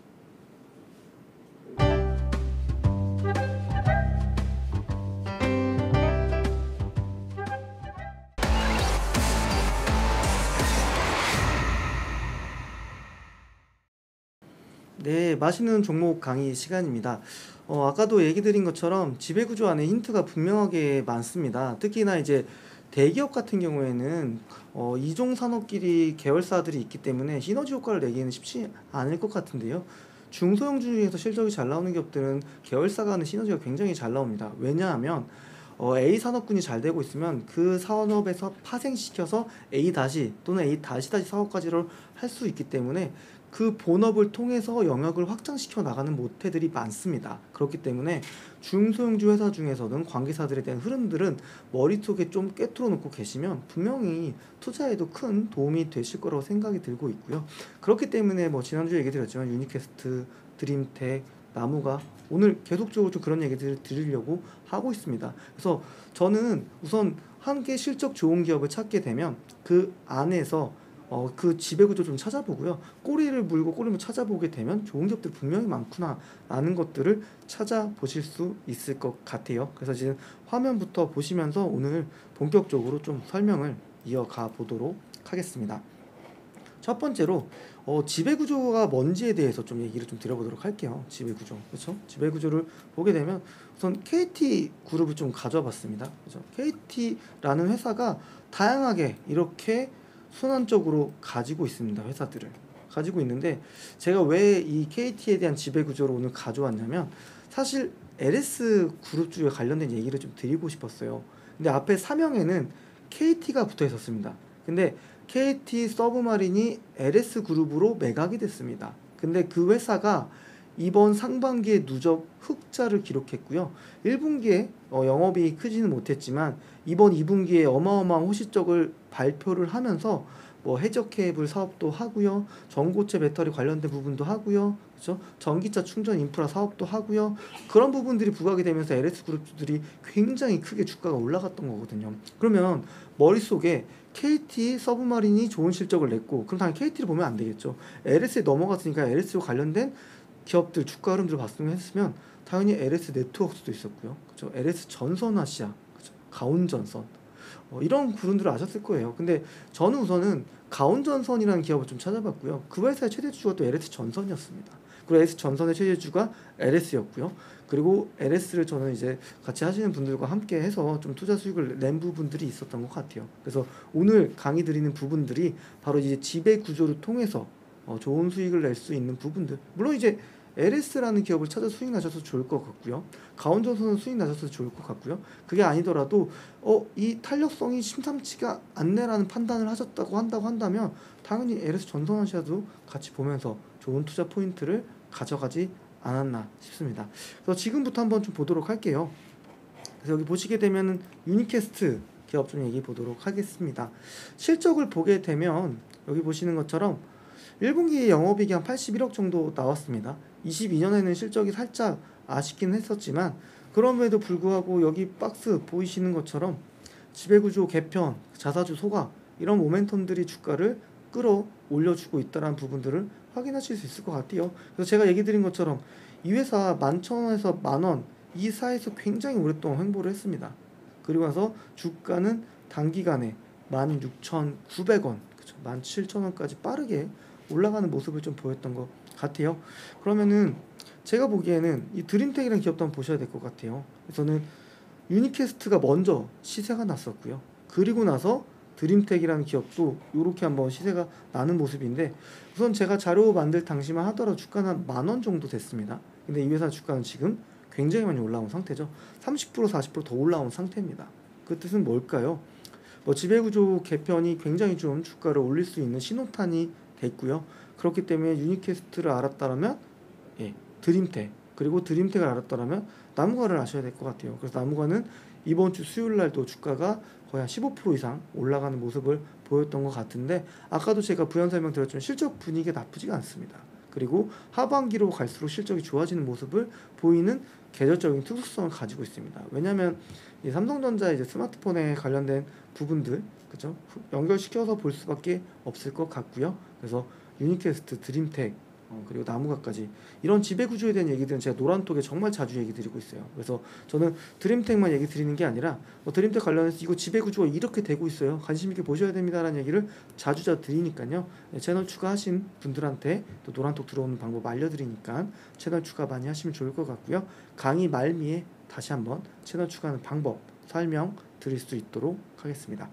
Speaker 2: 네, 맛있는 종목 강의 시간입니다. 어, 아까도 얘기 드린 것처럼 지배구조 안에 힌트가 분명하게 많습니다. 특히나 이제 대기업 같은 경우에는 어, 이종 산업끼리 계열사들이 있기 때문에 시너지 효과를 내기는 쉽지 않을 것 같은데요. 중소형 중에서 실적이 잘 나오는 기업들은 계열사 간의 시너지가 굉장히 잘 나옵니다. 왜냐하면 어, A 산업군이 잘 되고 있으면 그 산업에서 파생시켜서 A 다시 또는 A 다시 다시 사업까지를 할 수 있기 때문에 그 본업을 통해서 영역을 확장시켜 나가는 모태들이 많습니다. 그렇기 때문에 중소형주 회사 중에서는 관계사들에 대한 흐름들은 머릿속에 좀 꿰뚫어 놓고 계시면 분명히 투자에도 큰 도움이 되실 거라고 생각이 들고 있고요. 그렇기 때문에 뭐 지난주에 얘기 드렸지만 유니캐스트, 드림텍, 나무가 오늘 계속적으로 좀 그런 얘기들을 드리려고 하고 있습니다. 그래서 저는 우선 한 개 실적 좋은 기업을 찾게 되면 그 안에서 어, 그 지배구조 좀 찾아보고요. 꼬리를 물고 꼬리를 찾아보게 되면 좋은 기업들이 분명히 많구나 라는 것들을 찾아보실 수 있을 것 같아요. 그래서 지금 화면부터 보시면서 오늘 본격적으로 좀 설명을 이어가 보도록 하겠습니다. 첫 번째로 어, 지배구조가 뭔지에 대해서 좀 얘기를 좀 드려보도록 할게요. 지배구조, 그렇죠? 지배구조를 보게 되면 우선 케이티 그룹을 좀 가져와 봤습니다. 그렇죠? 케이티라는 회사가 다양하게 이렇게 순환적으로 가지고 있습니다. 회사들을 가지고 있는데 제가 왜 이 케이티에 대한 지배구조를 오늘 가져왔냐면 사실 엘에스 그룹주에 관련된 얘기를 좀 드리고 싶었어요. 근데 앞에 사명에는 케이티가 붙어 있었습니다. 근데 케이티 서브마린이 엘에스 그룹으로 매각이 됐습니다. 근데 그 회사가 이번 상반기에 누적 흑자를 기록했고요. 일 분기에 어, 영업이익이 크지는 못했지만 이번 이 분기에 어마어마한 호시적을 발표를 하면서 뭐 해적 케이블 사업도 하고요. 전고체 배터리 관련된 부분도 하고요. 그렇죠? 전기차 충전 인프라 사업도 하고요. 그런 부분들이 부각이 되면서 엘에스 그룹들이 굉장히 크게 주가가 올라갔던 거거든요. 그러면 머릿속에 케이티 서브마린이 좋은 실적을 냈고 그럼 당연히 케이티를 보면 안 되겠죠. 엘에스에 넘어갔으니까 엘에스와 관련된 기업들 주가 흐름들을 봤으면 했으면 당연히 엘에스 네트워크스도 있었고요. 그렇죠? 엘에스 전선아시아, 그렇죠? 가온전선 어, 이런 그룹들을 아셨을 거예요. 근데 저는 우선은 가온전선이라는 기업을 좀 찾아봤고요. 그 회사의 최대주가 또 엘에스 전선이었습니다. 그리고 엘에스 전선의 최대주가 엘에스였고요. 그리고 엘에스를 저는 이제 같이 하시는 분들과 함께 해서 좀 투자 수익을 낸 부분들이 있었던 것 같아요. 그래서 오늘 강의 드리는 부분들이 바로 이제 지배 구조를 통해서 어, 좋은 수익을 낼 수 있는 부분들. 물론 이제 엘에스라는 기업을 찾아 수익 나셔서 좋을 것 같고요. 가온전선은 수익 나셔서 좋을 것 같고요. 그게 아니더라도 어, 이 탄력성이 심상치가 않네라는 판단을 하셨다고 한다고 한다면 당연히 엘에스 전선아시아도 같이 보면서 좋은 투자 포인트를 가져가지 않았나 싶습니다. 그래서 지금부터 한번 좀 보도록 할게요. 그래서 여기 보시게 되면 유니캐스트 기업 좀 얘기해 보도록 하겠습니다. 실적을 보게 되면 여기 보시는 것처럼 일 분기 영업이익이 한 팔십일억 정도 나왔습니다. 이십이 년에는 실적이 살짝 아쉽긴 했었지만 그럼에도 불구하고 여기 박스 보이시는 것처럼 지배구조 개편, 자사주 소각 이런 모멘텀들이 주가를 끌어올려주고 있다는 부분들을 확인하실 수 있을 것 같아요. 그래서 제가 얘기 드린 것처럼 이 회사 만천원에서 만원 이 사이에서 굉장히 오랫동안 횡보를 했습니다. 그리고 나서 주가는 단기간에 만 육천구백 원, 그쵸? 만 칠천 원까지 빠르게 올라가는 모습을 좀 보였던 것 같아요. 그러면은 제가 보기에는 이 드림텍이라는 기업도 한번 보셔야 될 것 같아요. 그래서는 유니캐스트가 먼저 시세가 났었고요. 그리고 나서 드림텍이라는 기업도 이렇게 한번 시세가 나는 모습인데 우선 제가 자료 만들 당시만 하더라도 주가는 한 만 원 정도 됐습니다. 근데 이 회사 주가는 지금 굉장히 많이 올라온 상태죠. 삼십 퍼센트 사십 퍼센트 더 올라온 상태입니다. 그 뜻은 뭘까요? 뭐 지배구조 개편이 굉장히 좀 주가를 올릴 수 있는 신호탄이 됐고요. 그렇기 때문에 유니캐스트를 알았다면 예, 드림텍 그리고 드림텍을 알았다면 나무가를 아셔야 될 것 같아요. 그래서 나무가는 이번 주 수요일 날도 주가가 거의 한 십오 퍼센트 이상 올라가는 모습을 보였던 것 같은데 아까도 제가 부연 설명 드렸지만 실적 분위기가 나쁘지가 않습니다. 그리고 하반기로 갈수록 실적이 좋아지는 모습을 보이는 계절적인 특수성을 가지고 있습니다. 왜냐하면 이 삼성전자 이제 스마트폰에 관련된 부분들 그죠? 연결시켜서 볼 수밖에 없을 것 같고요. 그래서 유니캐스트, 드림텍 어, 그리고 나무가까지 이런 지배구조에 대한 얘기들은 제가 노란톡에 정말 자주 얘기 드리고 있어요. 그래서 저는 드림텍만 얘기 드리는 게 아니라 뭐 드림텍 관련해서 이거 지배구조가 이렇게 되고 있어요. 관심 있게 보셔야 됩니다라는 얘기를 자주자주 드리니까요. 네, 채널 추가하신 분들한테 또 노란톡 들어오는 방법 알려드리니까 채널 추가 많이 하시면 좋을 것 같고요. 강의 말미에 다시 한번 채널 추가하는 방법 설명 드릴 수 있도록 하겠습니다.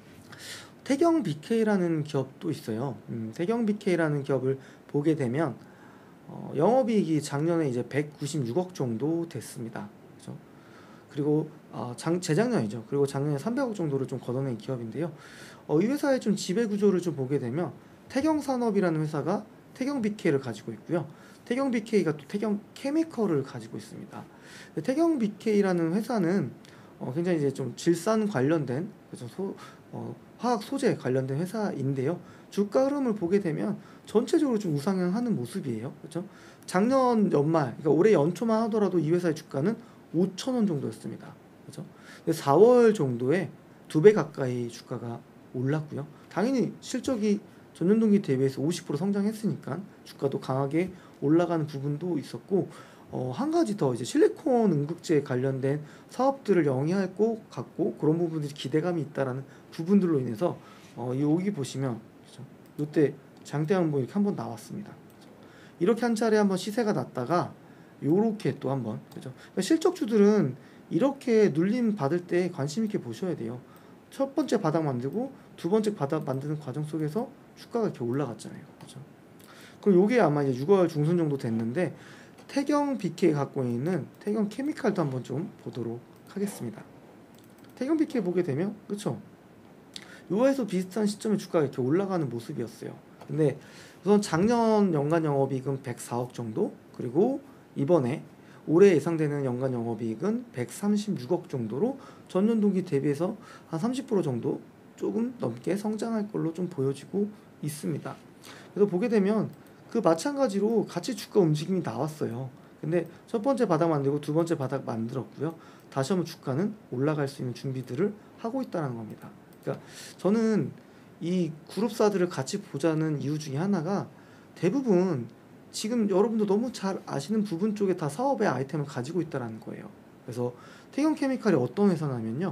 Speaker 2: 태경 비케이라는 기업도 있어요. 음, 태경 비케이라는 기업을 보게 되면 어, 영업이익이 작년에 이제 백구십육억 정도 됐습니다. 그죠? 그리고 어, 장, 재작년이죠. 그리고 작년에 삼백억 정도를 좀 걷어낸 기업인데요. 어, 이 회사의 좀 지배 구조를 좀 보게 되면 태경산업이라는 회사가 태경 비케이를 가지고 있고요. 태경 비케이가 또 태경 케미컬을 가지고 있습니다. 태경 비케이라는 회사는 어, 굉장히 이제 좀 질산 관련된 그죠? 소, 어, 화학 소재 관련된 회사인데요. 주가 흐름을 보게 되면 전체적으로 좀 우상향하는 모습이에요. 그렇죠? 작년 연말, 그러니까 올해 연초만 하더라도 이 회사의 주가는 오천 원 정도였습니다. 그렇죠? 사월 정도에 두 배 가까이 주가가 올랐고요. 당연히 실적이 전년 동기 대비해서 오십 퍼센트 성장했으니까 주가도 강하게 올라가는 부분도 있었고 어, 한 가지 더 이제 실리콘 응급제 관련된 사업들을 영위할 것 같고 그런 부분들이 기대감이 있다라는 부분들로 인해서 어, 여기 보시면 그렇죠? 이때 장대양봉 이렇게 한번 나왔습니다. 그렇죠? 이렇게 한 차례 한번 시세가 났다가 요렇게 또 한번 그렇죠? 그러니까 실적주들은 이렇게 눌림 받을 때 관심 있게 보셔야 돼요. 첫 번째 바닥 만들고 두 번째 바닥 만드는 과정 속에서 주가가 이렇게 올라갔잖아요. 그렇죠? 그럼 요게 아마 이제 유월 중순 정도 됐는데 태경 비케이 갖고 있는 태경 케미칼도 한번 좀 보도록 하겠습니다. 태경 비케이 보게 되면 그렇죠? 요에서 비슷한 시점에 주가가 이렇게 올라가는 모습이었어요. 근데 우선 작년 연간 영업이익은 백사억 정도, 그리고 이번에 올해 예상되는 연간 영업이익은 백삼십육억 정도로 전년 동기 대비해서 한 삼십 퍼센트 정도 조금 넘게 성장할 걸로 좀 보여지고 있습니다. 그래서 보게 되면 그 마찬가지로 같이 주가 움직임이 나왔어요. 근데 첫 번째 바닥 만들고 두 번째 바닥 만들었고요. 다시 한번 주가는 올라갈 수 있는 준비들을 하고 있다는 겁니다. 그러니까 저는 이 그룹사들을 같이 보자는 이유 중에 하나가 대부분 지금 여러분도 너무 잘 아시는 부분 쪽에 다 사업의 아이템을 가지고 있다는 거예요. 그래서 태경케미칼이 어떤 회사냐면요,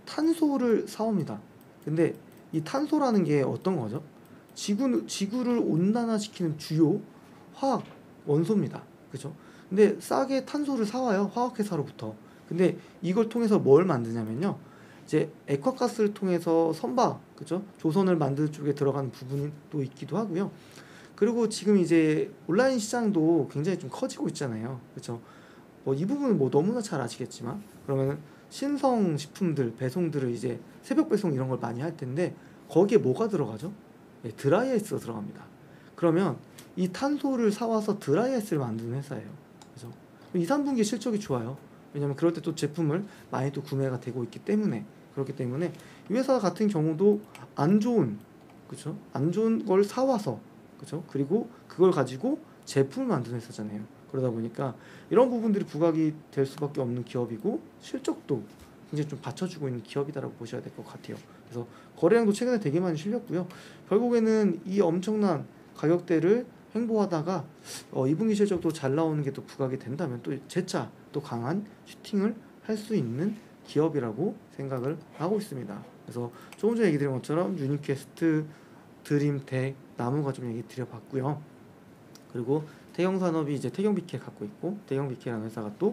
Speaker 2: 탄소를 사옵니다. 근데 이 탄소라는 게 어떤 거죠? 지구, 지구를 온난화시키는 주요 화학 원소입니다. 그죠? 근데 싸게 탄소를 사와요, 화학회사로부터. 근데 이걸 통해서 뭘 만드냐면요, 이제 액화가스를 통해서 선박, 그죠? 조선을 만드는 쪽에 들어가는 부분이 또 있기도 하고요. 그리고 지금 이제 온라인 시장도 굉장히 좀 커지고 있잖아요. 그렇죠? 뭐 이 부분은 뭐 너무나 잘 아시겠지만, 그러면 신성 식품들 배송들을 이제 새벽 배송 이런 걸 많이 할 텐데 거기에 뭐가 들어가죠? 네, 드라이아이스가 들어갑니다. 그러면 이 탄소를 사와서 드라이아이스를 만드는 회사예요. 그죠? 이, 삼 분기 실적이 좋아요. 왜냐면 그럴 때 또 제품을 많이 또 구매가 되고 있기 때문에. 그렇기 때문에 이 회사 같은 경우도 안 좋은, 그죠? 안 좋은 걸 사와서, 그죠? 그리고 그걸 가지고 제품을 만드는 회사잖아요. 그러다 보니까 이런 부분들이 부각이 될 수밖에 없는 기업이고 실적도 굉장히 좀 받쳐주고 있는 기업이다라고 보셔야 될 것 같아요. 그래서 거래량도 최근에 되게 많이 실렸고요. 결국에는 이 엄청난 가격대를 횡보하다가 어, 이 분기 실적도 잘 나오는 게 또 부각이 된다면 또 재차 또 강한 슈팅을 할 수 있는 기업이라고 생각을 하고 있습니다. 그래서 조금 전에 얘기 드린 것처럼 유니캐스트, 드림텍, 나무가 좀 얘기 드려봤고요. 그리고 태경산업이 이제 태경비케 갖고 있고, 태경비케라는 회사가 또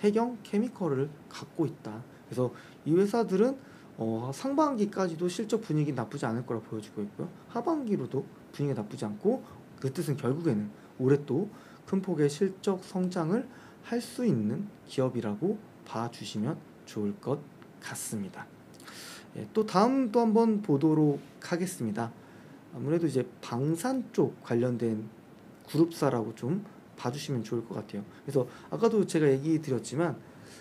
Speaker 2: 태경케미컬을 갖고 있다. 그래서 이 회사들은 어, 상반기까지도 실적 분위기 나쁘지 않을 거라 보여지고 있고요. 하반기로도 분위기가 나쁘지 않고, 그 뜻은 결국에는 올해 또 큰 폭의 실적 성장을 할 수 있는 기업이라고 봐주시면 좋을 것 같습니다. 예, 또 다음도 한번 보도록 하겠습니다. 아무래도 이제 방산 쪽 관련된 그룹사라고 좀 봐주시면 좋을 것 같아요. 그래서 아까도 제가 얘기 드렸지만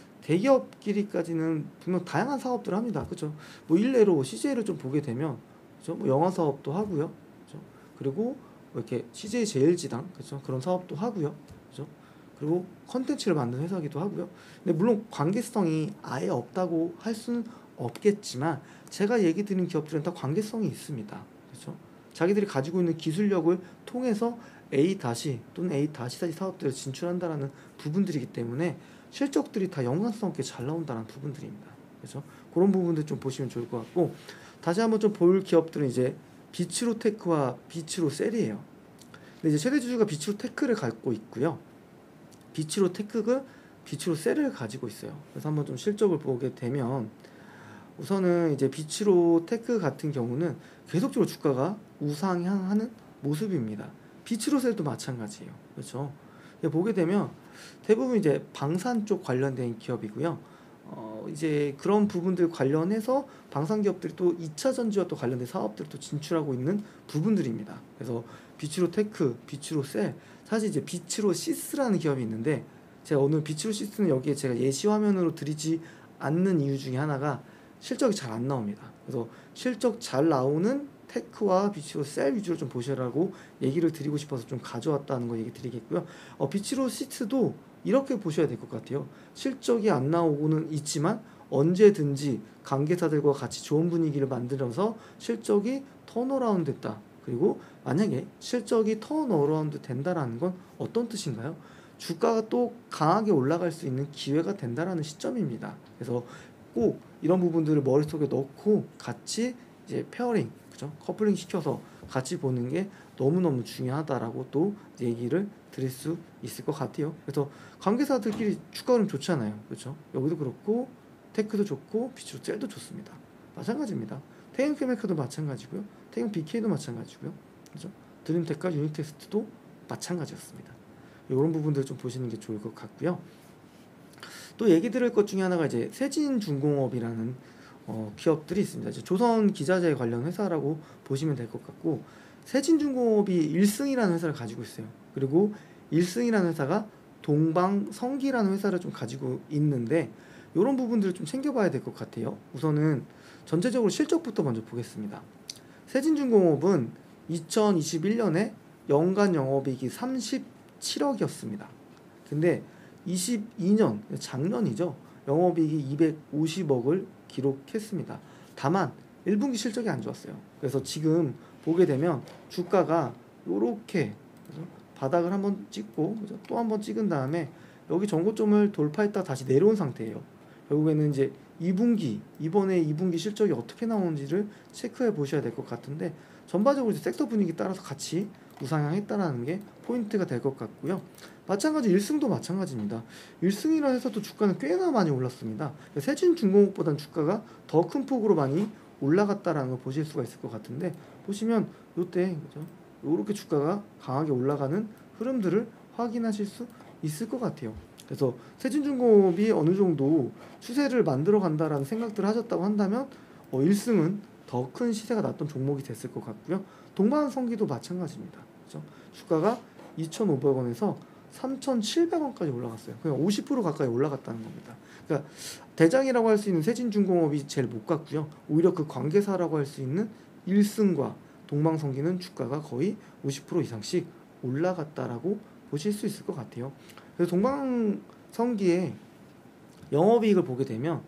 Speaker 2: 대기업끼리까지는 분명 다양한 사업들을 합니다. 그렇죠? 뭐 일례로 씨제이를 좀 보게 되면, 그렇죠? 뭐 영화 사업도 하고요. 그렇죠? 그리고 뭐 이렇게 씨제이 제일지당, 그렇죠? 그런 사업도 하고요. 그렇죠? 그리고 컨텐츠를 만드는 회사기도 하고요. 근데 물론 관계성이 아예 없다고 할 수는 없겠지만 제가 얘기 드린 기업들은 다 관계성이 있습니다. 그렇죠? 자기들이 가지고 있는 기술력을 통해서 A 다시 또는 A 다시 다시 사업들을 진출한다라는 부분들이기 때문에 실적들이 다 연관성 있게 잘 나온다는 부분들입니다. 그렇죠? 그런 부분들 좀 보시면 좋을 것 같고, 다시 한번 좀 볼 기업들은 이제 비츠로테크와 비츠로셀이에요. 근데 이제 최대 주주가 비츠로테크를 갖고 있고요. 비츠로테크가 비츠로셀을 가지고 있어요. 그래서 한번 좀 실적을 보게 되면 우선은 이제 비츠로테크 같은 경우는 계속적으로 주가가 우상향하는 모습입니다. 비츠로셀도 마찬가지예요. 그렇죠? 보게 되면 대부분 이제 방산 쪽 관련된 기업이고요. 어 이제 그런 부분들 관련해서 방산 기업들이 또 이 차 전지와 또 관련된 사업들을 또 진출하고 있는 부분들입니다. 그래서 비츠로테크, 비츠로셀, 사실 이제 비츠로시스라는 기업이 있는데, 제가 오늘 비츠로시스는 여기에 제가 예시 화면으로 드리지 않는 이유 중에 하나가 실적이 잘 안 나옵니다. 그래서 실적 잘 나오는 테크와 비츠로셀 위주로 좀 보시라고 얘기를 드리고 싶어서 좀 가져왔다는 거 얘기 드리겠고요. 어, 비츠로시스도 이렇게 보셔야 될 것 같아요. 실적이 안 나오고는 있지만 언제든지 관계사들과 같이 좋은 분위기를 만들어서 실적이 턴어라운드 됐다. 그리고 만약에 실적이 턴어라운드 된다라는 건 어떤 뜻인가요? 주가가 또 강하게 올라갈 수 있는 기회가 된다라는 시점입니다. 그래서 꼭 이런 부분들을 머릿속에 넣고 같이 이제 페어링, 그죠? 커플링 시켜서 같이 보는 게 너무너무 중요하다라고 또 얘기를 드릴 수 있을 것 같아요. 그래서 관계사들끼리 주가는 좋잖아요. 그렇죠? 여기도 그렇고 테크도 좋고 비츠로셀도 좋습니다. 마찬가지입니다. 태경케미칼도 마찬가지고요. 태경비케이도 마찬가지고요. 그렇죠? 드림텍과 유니텍스트도 마찬가지였습니다. 이런 부분들 좀 보시는 게 좋을 것 같고요. 또 얘기 드릴 것 중에 하나가 이제 세진중공업이라는 어, 기업들이 있습니다. 이제 조선 기자재 관련 회사라고 보시면 될 것 같고, 세진중공업이 일 승이라는 회사를 가지고 있어요. 그리고 일 승이라는 회사가 동방성기라는 회사를 좀 가지고 있는데 이런 부분들을 좀 챙겨봐야 될 것 같아요. 우선은 전체적으로 실적부터 먼저 보겠습니다. 세진중공업은 이천이십일 년에 연간 영업이익이 삼십칠억이었습니다. 근데 이십이 년 작년이죠. 영업이익이 이백오십억을 기록했습니다. 다만 일 분기 실적이 안 좋았어요. 그래서 지금 보게 되면 주가가 이렇게 바닥을 한번 찍고 또 한번 찍은 다음에 여기 전고점을 돌파했다 다시 내려온 상태예요. 결국에는 이제 이 분기 이번에 이 분기 실적이 어떻게 나오는지를 체크해 보셔야 될 것 같은데 전반적으로 이제 섹터 분위기 따라서 같이 우상향했다라는 게 포인트가 될 것 같고요. 마찬가지 일 승도 마찬가지입니다. 일 승이라 해서도 주가는 꽤나 많이 올랐습니다. 세진중공업보다는 주가가 더 큰 폭으로 많이 올라갔다라는 걸 보실 수가 있을 것 같은데 보시면 이때 그죠? 이렇게 주가가 강하게 올라가는 흐름들을 확인하실 수 있을 것 같아요. 그래서 세진중공업이 어느 정도 추세를 만들어 간다라는 생각들을 하셨다고 한다면 어, 일 승은 더 큰 시세가 났던 종목이 됐을 것 같고요. 동방성기도 마찬가지입니다. 그렇죠? 주가가 이천오백 원에서 삼천칠백 원까지 올라갔어요. 그냥 오십 퍼센트 가까이 올라갔다는 겁니다. 그러니까 대장이라고 할 수 있는 세진중공업이 제일 못 갔고요. 오히려 그 관계사라고 할 수 있는 일 승과 동방성기는 주가가 거의 오십 퍼센트 이상씩 올라갔다라고 보실 수 있을 것 같아요. 그래서 동방성기의 영업이익을 보게 되면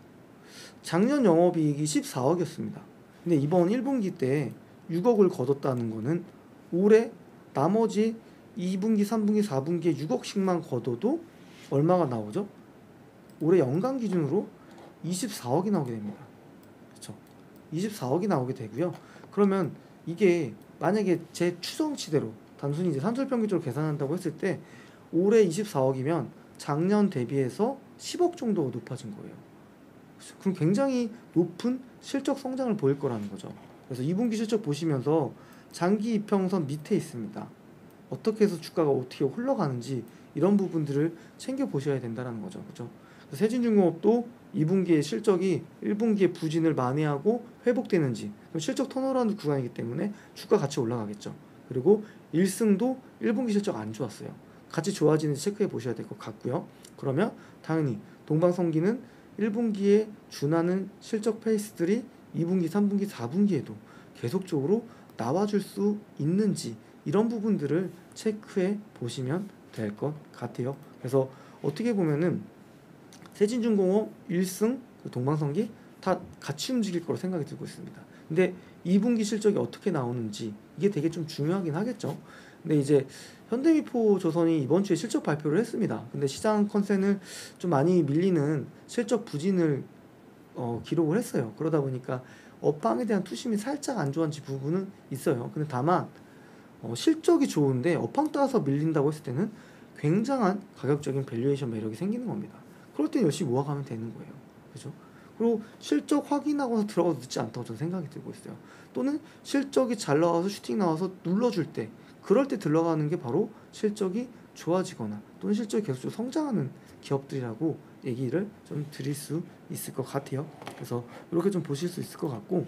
Speaker 2: 작년 영업이익이 십사억이었습니다. 근데 이번 일 분기 때 육억을 거뒀다는 거는 올해 나머지 이 분기, 삼 분기, 사 분기에 육억씩만 거둬도 얼마가 나오죠? 올해 연간 기준으로 이십사억이 나오게 됩니다. 그렇죠? 이십사억이 나오게 되고요. 그러면 이게 만약에 제 추정치대로 단순히 이제 산술평균적으로 계산한다고 했을 때 올해 이십사억이면 작년 대비해서 십억 정도 높아진 거예요. 그렇죠? 그럼 굉장히 높은 실적 성장을 보일 거라는 거죠. 그래서 이 분기 실적 보시면서 장기 이평선 밑에 있습니다. 어떻게 해서 주가가 어떻게 흘러가는지 이런 부분들을 챙겨 보셔야 된다는 거죠. 그렇죠? 세진중공업도 이 분기의 실적이 일 분기의 부진을 만회하고 회복되는지 그럼 실적 턴어라운드 구간이기 때문에 주가 같이 올라가겠죠. 그리고 일 승도 일 분기 실적 안 좋았어요. 같이 좋아지는지 체크해 보셔야 될 것 같고요. 그러면 당연히 동방성기는 일 분기에 준하는 실적 페이스들이 이 분기, 삼 분기, 사 분기에도 계속적으로 나와줄 수 있는지 이런 부분들을 체크해 보시면 될 것 같아요. 그래서 어떻게 보면은 세진중공업 일 승, 동방성기 다 같이 움직일 거로 생각이 들고 있습니다. 근데 이 분기 실적이 어떻게 나오는지 이게 되게 좀 중요하긴 하겠죠. 근데 이제 현대미포조선이 이번 주에 실적 발표를 했습니다. 근데 시장 컨센을 좀 많이 밀리는 실적 부진을 어, 기록을 했어요. 그러다 보니까 업황에 대한 투심이 살짝 안 좋아진 부분은 있어요. 근데 다만 어, 실적이 좋은데 업황 따라서 밀린다고 했을 때는 굉장한 가격적인 밸류에이션 매력이 생기는 겁니다. 그럴 때 열심히 모아가면 되는 거예요. 그죠? 그리고 실적 확인하고서 들어가도 늦지 않다고 저는 생각이 들고 있어요. 또는 실적이 잘 나와서 슈팅 나와서 눌러줄 때 그럴 때 들어가는 게 바로 실적이 좋아지거나 또는 실적이 계속적으로 성장하는 기업들이라고 얘기를 좀 드릴 수 있을 것 같아요. 그래서 이렇게 좀 보실 수 있을 것 같고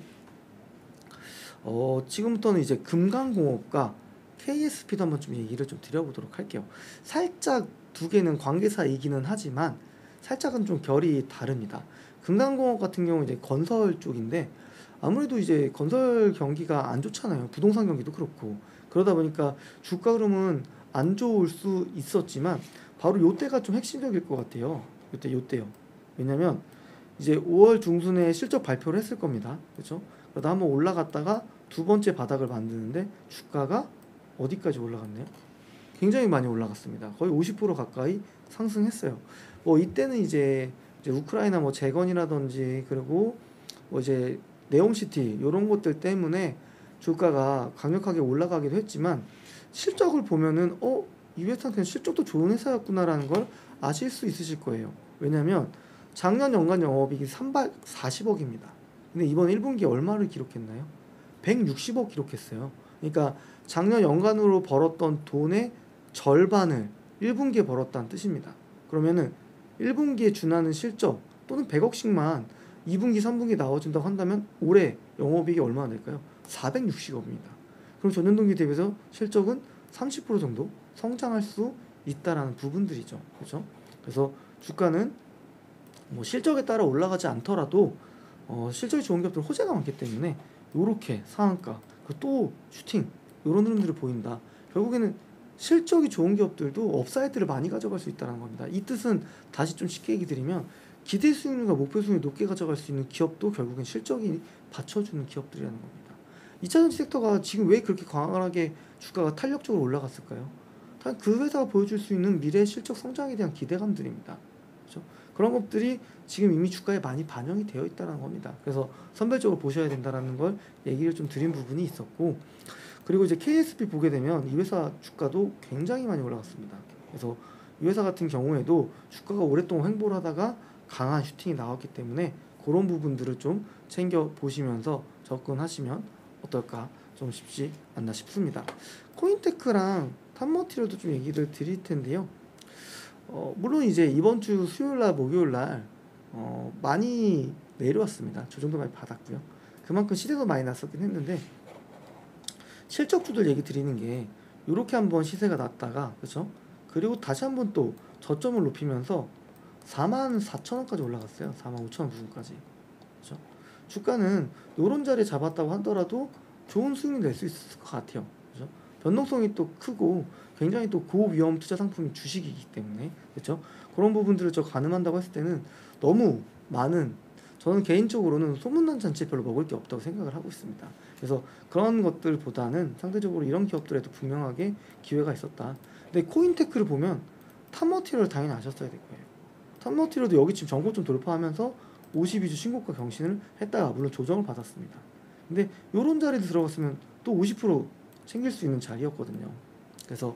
Speaker 2: 어, 지금부터는 이제 금강공업과 케이에스피도 한번 좀 얘기를 좀 드려보도록 할게요. 살짝 두 개는 관계사이기는 하지만 살짝은 좀 결이 다릅니다. 금강공업 같은 경우는 이제 건설 쪽인데 아무래도 이제 건설 경기가 안 좋잖아요. 부동산 경기도 그렇고 그러다 보니까 주가 흐름은 안 좋을 수 있었지만 바로 요때가 좀 핵심적일 것 같아요. 요때 요때요. 왜냐면 이제 오월 중순에 실적 발표를 했을 겁니다. 그렇죠? 그러다 한번 올라갔다가 두 번째 바닥을 만드는데 주가가 어디까지 올라갔네요? 굉장히 많이 올라갔습니다. 거의 오십 퍼센트 가까이 상승했어요. 뭐 이때는 이제, 이제 우크라이나 뭐 재건이라든지 그리고 뭐 이제 네옴시티 이런 것들 때문에 주가가 강력하게 올라가기도 했지만 실적을 보면은 어? 이 회사한테는 실적도 좋은 회사였구나라는 걸 아실 수 있으실 거예요. 왜냐면 작년 연간 영업이익이 삼백사십억입니다. 근데 이번 일 분기에 얼마를 기록했나요? 백육십억 기록했어요. 그러니까 작년 연간으로 벌었던 돈의 절반을 일 분기에 벌었다는 뜻입니다. 그러면은 일 분기에 준하는 실적 또는 백억씩만 이 분기, 삼 분기에 나와준다고 한다면 올해 영업이익이 얼마나 될까요? 사백육십억입니다. 그럼 전년 동기 대비해서 실적은 삼십 퍼센트 정도 성장할 수 있다라는 부분들이죠. 그렇죠? 그래서 주가는 뭐 실적에 따라 올라가지 않더라도 어, 실적이 좋은 기업들 호재가 많기 때문에 요렇게 상한가 또 슈팅 이런 흐름들을 보인다. 결국에는 실적이 좋은 기업들도 업사이드를 많이 가져갈 수 있다는 겁니다. 이 뜻은 다시 좀 쉽게 얘기 드리면 기대 수익률과 목표 수익률 높게 가져갈 수 있는 기업도 결국엔 실적이 받쳐주는 기업들이라는 겁니다. 이차전지 섹터가 지금 왜 그렇게 강하게 주가가 탄력적으로 올라갔을까요? 다 그 회사가 보여줄 수 있는 미래 실적 성장에 대한 기대감들입니다. 그렇죠? 그런 것들이 지금 이미 주가에 많이 반영이 되어 있다는 겁니다. 그래서 선별적으로 보셔야 된다는 걸 얘기를 좀 드린 부분이 있었고, 그리고 이제 케이에스피 보게 되면 이 회사 주가도 굉장히 많이 올라갔습니다. 그래서 이 회사 같은 경우에도 주가가 오랫동안 횡보를 하다가 강한 슈팅이 나왔기 때문에 그런 부분들을 좀 챙겨 보시면서 접근하시면 어떨까 좀 쉽지 않나 싶습니다. 코인테크랑 탑머티리얼도 좀 얘기를 드릴 텐데요. 어, 물론 이제 이번 주 수요일날 목요일날 어, 많이 내려왔습니다. 조정도 많이 받았고요. 그만큼 시세도 많이 났었긴 했는데 실적주들 얘기 드리는 게 이렇게 한번 시세가 났다가 그렇죠? 그리고 다시 한번 또 저점을 높이면서 사만 사천 원까지 올라갔어요. 사만 오천 원 부근까지. 그렇죠? 주가는 이런 자리에 잡았다고 하더라도 좋은 수익을 낼 수 있을 것 같아요. 그렇죠? 변동성이 또 크고 굉장히 또 고위험 투자 상품이 주식이기 때문에 그렇죠? 그런 부분들을 저 가늠한다고 했을 때는 너무 많은 저는 개인적으로는 소문난 잔치에 별로 먹을 게 없다고 생각을 하고 있습니다. 그래서 그런 것들보다는 상대적으로 이런 기업들에도 분명하게 기회가 있었다. 근데 코인테크를 보면 탑머티리얼 당연히 아셨어야 될 거예요. 탑머티리얼도 여기 지금 전고점 돌파하면서 오십이 주 신고가 경신을 했다가 물론 조정을 받았습니다. 근데 이런 자리에 들어갔으면 또 오십 퍼센트 챙길 수 있는 자리였거든요. 그래서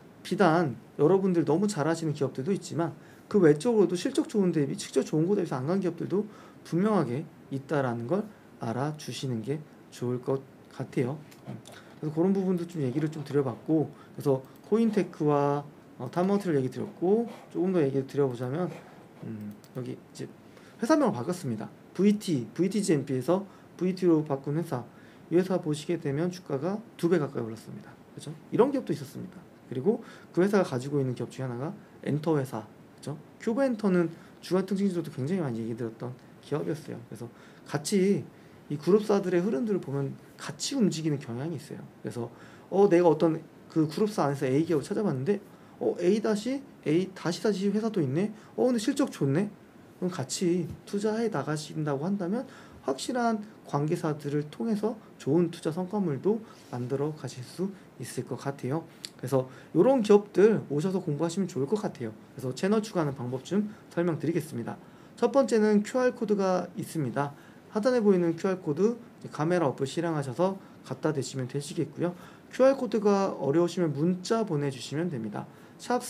Speaker 2: 비단 여러분들 너무 잘하시는 기업들도 있지만 그 외적으로도 실적 좋은 대비 실적 좋은 곳 대비해서 안 간 기업들도 분명하게 있다라는 걸 알아주시는 게 좋을 것 같아요. 그래서 그런 부분도 좀 얘기를 좀 드려봤고, 그래서 코인테크와 어, 탑머티를 얘기 드렸고, 조금 더 얘기 드려보자면 음, 여기 이제 회사명을 바꿨습니다. 브이티, 브이티지엠피에서 브이티로 바꾼 회사. 이 회사 보시게 되면 주가가 두 배 가까이 올랐습니다. 그렇죠? 이런 기업도 있었습니다. 그리고 그 회사가 가지고 있는 기업 중에 하나가 엔터 회사, 그렇죠? 큐브엔터는 주가 특징지로도 굉장히 많이 얘기 드렸던 기업이었어요. 그래서 같이 이 그룹사들의 흐름들을 보면 같이 움직이는 경향이 있어요. 그래서 어 내가 어떤 그 그룹사 안에서 A 기업을 찾아봤는데 어 A 다시 A 다시 다시 회사도 있네. 어 근데 실적 좋네. 그럼 같이 투자해 나가신다고 한다면 확실한 관계사들을 통해서 좋은 투자 성과물도 만들어 가실 수 있을 것 같아요. 그래서 이런 기업들 오셔서 공부하시면 좋을 것 같아요. 그래서 채널 추가하는 방법 좀 설명드리겠습니다. 첫 번째는 큐알코드가 있습니다. 하단에 보이는 큐알코드 카메라 어플 실행하셔서 갖다 대시면 되시겠고요. 큐알코드가 어려우시면 문자 보내주시면 됩니다. 샵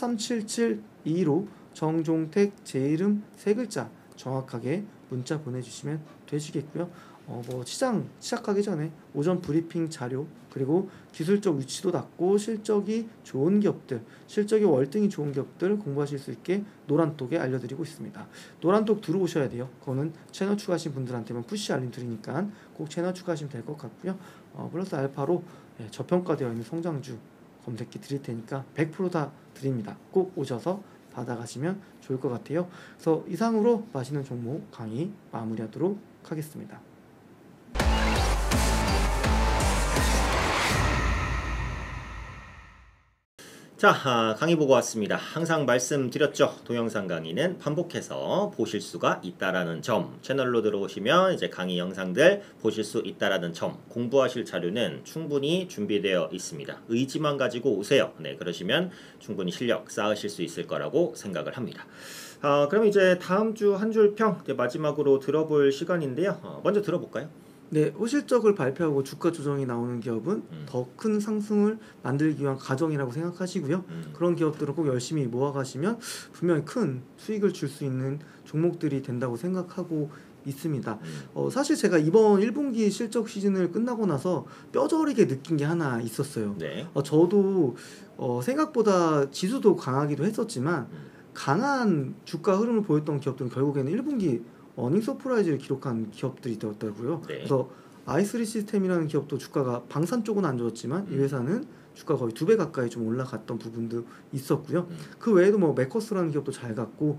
Speaker 2: 삼칠칠이로 정종택 제 이름 세 글자 정확하게 문자 보내주시면 되시겠고요. 어, 뭐 시장 시작하기 전에 오전 브리핑 자료 그리고 기술적 위치도 낮고 실적이 좋은 기업들, 실적이 월등히 좋은 기업들 공부하실 수 있게 노란톡에 알려드리고 있습니다. 노란톡 들어오셔야 돼요. 그거는 채널 추가하신 분들한테만 푸시 알림 드리니까 꼭 채널 추가하시면 될 것 같고요. 어, 플러스 알파로 예, 저평가되어 있는 성장주 검색기 드릴 테니까 백 퍼센트 다 드립니다. 꼭 오셔서 받아가시면 좋을 것 같아요. 그래서 이상으로 맛있는 종목 강의 마무리하도록 하겠습니다.
Speaker 1: 자, 아, 강의 보고 왔습니다. 항상 말씀드렸죠. 동영상 강의는 반복해서 보실 수가 있다라는 점, 채널로 들어오시면 이제 강의 영상들 보실 수 있다라는 점, 공부하실 자료는 충분히 준비되어 있습니다. 의지만 가지고 오세요. 네, 그러시면 충분히 실력 쌓으실 수 있을 거라고 생각을 합니다. 어, 그럼 이제 다음 주 한 줄 평 마지막으로 들어볼 시간인데요. 어, 먼저 들어볼까요?
Speaker 2: 네, 호실적을 발표하고 주가 조정이 나오는 기업은
Speaker 1: 음.
Speaker 2: 더 큰 상승을 만들기 위한 과정이라고 생각하시고요.
Speaker 1: 음.
Speaker 2: 그런 기업들은 꼭 열심히 모아가시면 분명히 큰 수익을 줄 수 있는 종목들이 된다고 생각하고 있습니다.
Speaker 1: 음.
Speaker 2: 어, 사실 제가 이번 일 분기 실적 시즌을 끝나고 나서 뼈저리게 느낀 게 하나 있었어요.
Speaker 1: 네.
Speaker 2: 어, 저도 어, 생각보다 지수도 강하기도 했었지만
Speaker 1: 음.
Speaker 2: 강한 주가 흐름을 보였던 기업들은 결국에는 일 분기 어닝 서프라이즈를 기록한 기업들이 되었더라고요.
Speaker 1: 네.
Speaker 2: 그래서 아이쓰리 시스템이라는 기업도 주가가 방산 쪽은 안 좋았지만
Speaker 1: 음.
Speaker 2: 이 회사는 주가 거의 두 배 가까이 좀 올라갔던 부분도 있었고요.
Speaker 1: 음.
Speaker 2: 그 외에도 뭐 메커스라는 기업도 잘 갔고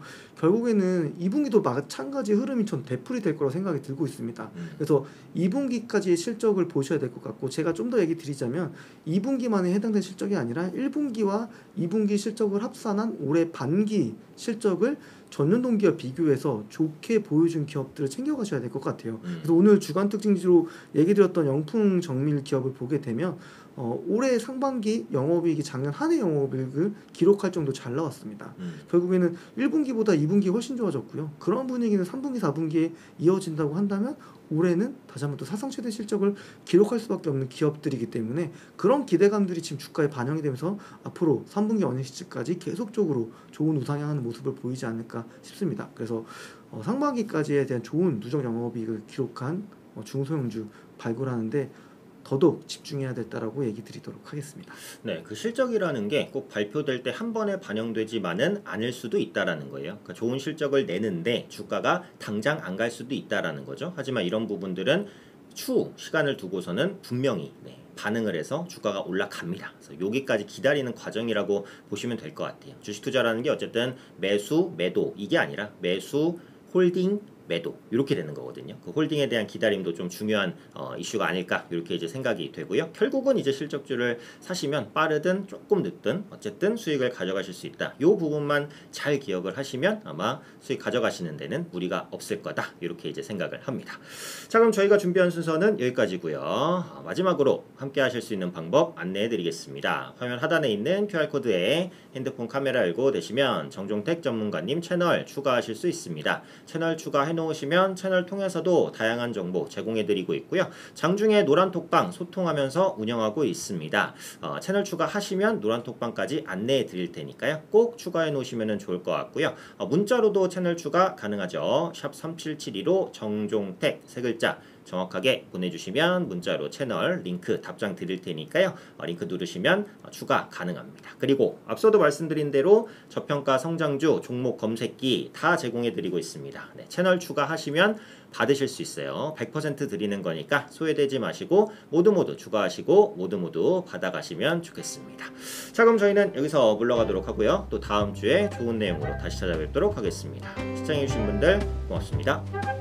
Speaker 2: 결국에는 이 분기도 마찬가지 흐름이 전 되풀이 될 거라고 생각이 들고 있습니다.
Speaker 1: 음.
Speaker 2: 그래서 이 분기까지의 실적을 보셔야 될 것 같고 제가 좀 더 얘기 드리자면 이 분기만에 해당된 실적이 아니라 일 분기와 이 분기 실적을 합산한 올해 반기 실적을 전년 동기와 비교해서 좋게 보여준 기업들을 챙겨가셔야 될 것 같아요.
Speaker 1: 음.
Speaker 2: 그래서 오늘 주간 특징지로 얘기 드렸던 영풍 정밀 기업을 보게 되면 어, 올해 상반기 영업이익이 작년 한 해 영업이익을 기록할 정도 잘 나왔습니다.
Speaker 1: 음.
Speaker 2: 결국에는 일 분기보다 이 분기 훨씬 좋아졌고요. 그런 분위기는 삼 분기, 사 분기에 이어진다고 한다면 올해는 다시 한번 또 사상 최대 실적을 기록할 수밖에 없는 기업들이기 때문에 그런 기대감들이 지금 주가에 반영이 되면서 앞으로 삼 분기 어닝시즈까지 계속적으로 좋은 우상향하는 모습을 보이지 않을까 싶습니다. 그래서 어, 상반기까지에 대한 좋은 누적 영업이익을 기록한 어, 중소형주 발굴하는데 더더욱 집중해야 됐다라고 얘기 드리도록 하겠습니다.
Speaker 1: 네, 그 실적이라는 게 꼭 발표될 때 한 번에 반영되지만은 않을 수도 있다라는 거예요. 그러니까 좋은 실적을 내는데 주가가 당장 안 갈 수도 있다라는 거죠. 하지만 이런 부분들은 추후 시간을 두고서는 분명히 네, 반응을 해서 주가가 올라갑니다. 그래서 여기까지 기다리는 과정이라고 보시면 될 것 같아요. 주식 투자라는 게 어쨌든 매수, 매도 이게 아니라 매수, 홀딩, 매도 이렇게 되는 거거든요. 그 홀딩에 대한 기다림도 좀 중요한 어, 이슈가 아닐까 이렇게 이제 생각이 되고요. 결국은 이제 실적주를 사시면 빠르든 조금 늦든 어쨌든 수익을 가져가실 수 있다. 이 부분만 잘 기억을 하시면 아마 수익 가져가시는 데는 무리가 없을 거다. 이렇게 이제 생각을 합니다. 자, 그럼 저희가 준비한 순서는 여기까지고요. 어, 마지막으로 함께 하실 수 있는 방법 안내해 드리겠습니다. 화면 하단에 있는 큐알 코드에 핸드폰 카메라 열고 되시면 정종택 전문가님 채널 추가하실 수 있습니다. 채널 추가해 놓으시면 채널 통해서도 다양한 정보 제공해드리고 있고요. 장중에 노란톡방 소통하면서 운영하고 있습니다. 어, 채널 추가하시면 노란톡방까지 안내해 드릴 테니까요. 꼭 추가해 놓으시면 좋을 것 같고요. 어, 문자로도 채널 추가 가능하죠. 샵 삼칠칠이로 정종택 세 글자 정확하게 보내주시면 문자로 채널 링크 답장 드릴 테니까요. 어, 링크 누르시면 어, 추가 가능합니다. 그리고 앞서도 말씀드린 대로 저평가 성장주 종목 검색기 다 제공해드리고 있습니다. 네, 채널 추가하시면 받으실 수 있어요. 백 퍼센트 드리는 거니까 소외되지 마시고 모두 모두 추가하시고 모두 모두 받아가시면 좋겠습니다. 자, 그럼 저희는 여기서 물러가도록 하고요. 또 다음 주에 좋은 내용으로 다시 찾아뵙도록 하겠습니다. 시청해주신 분들 고맙습니다.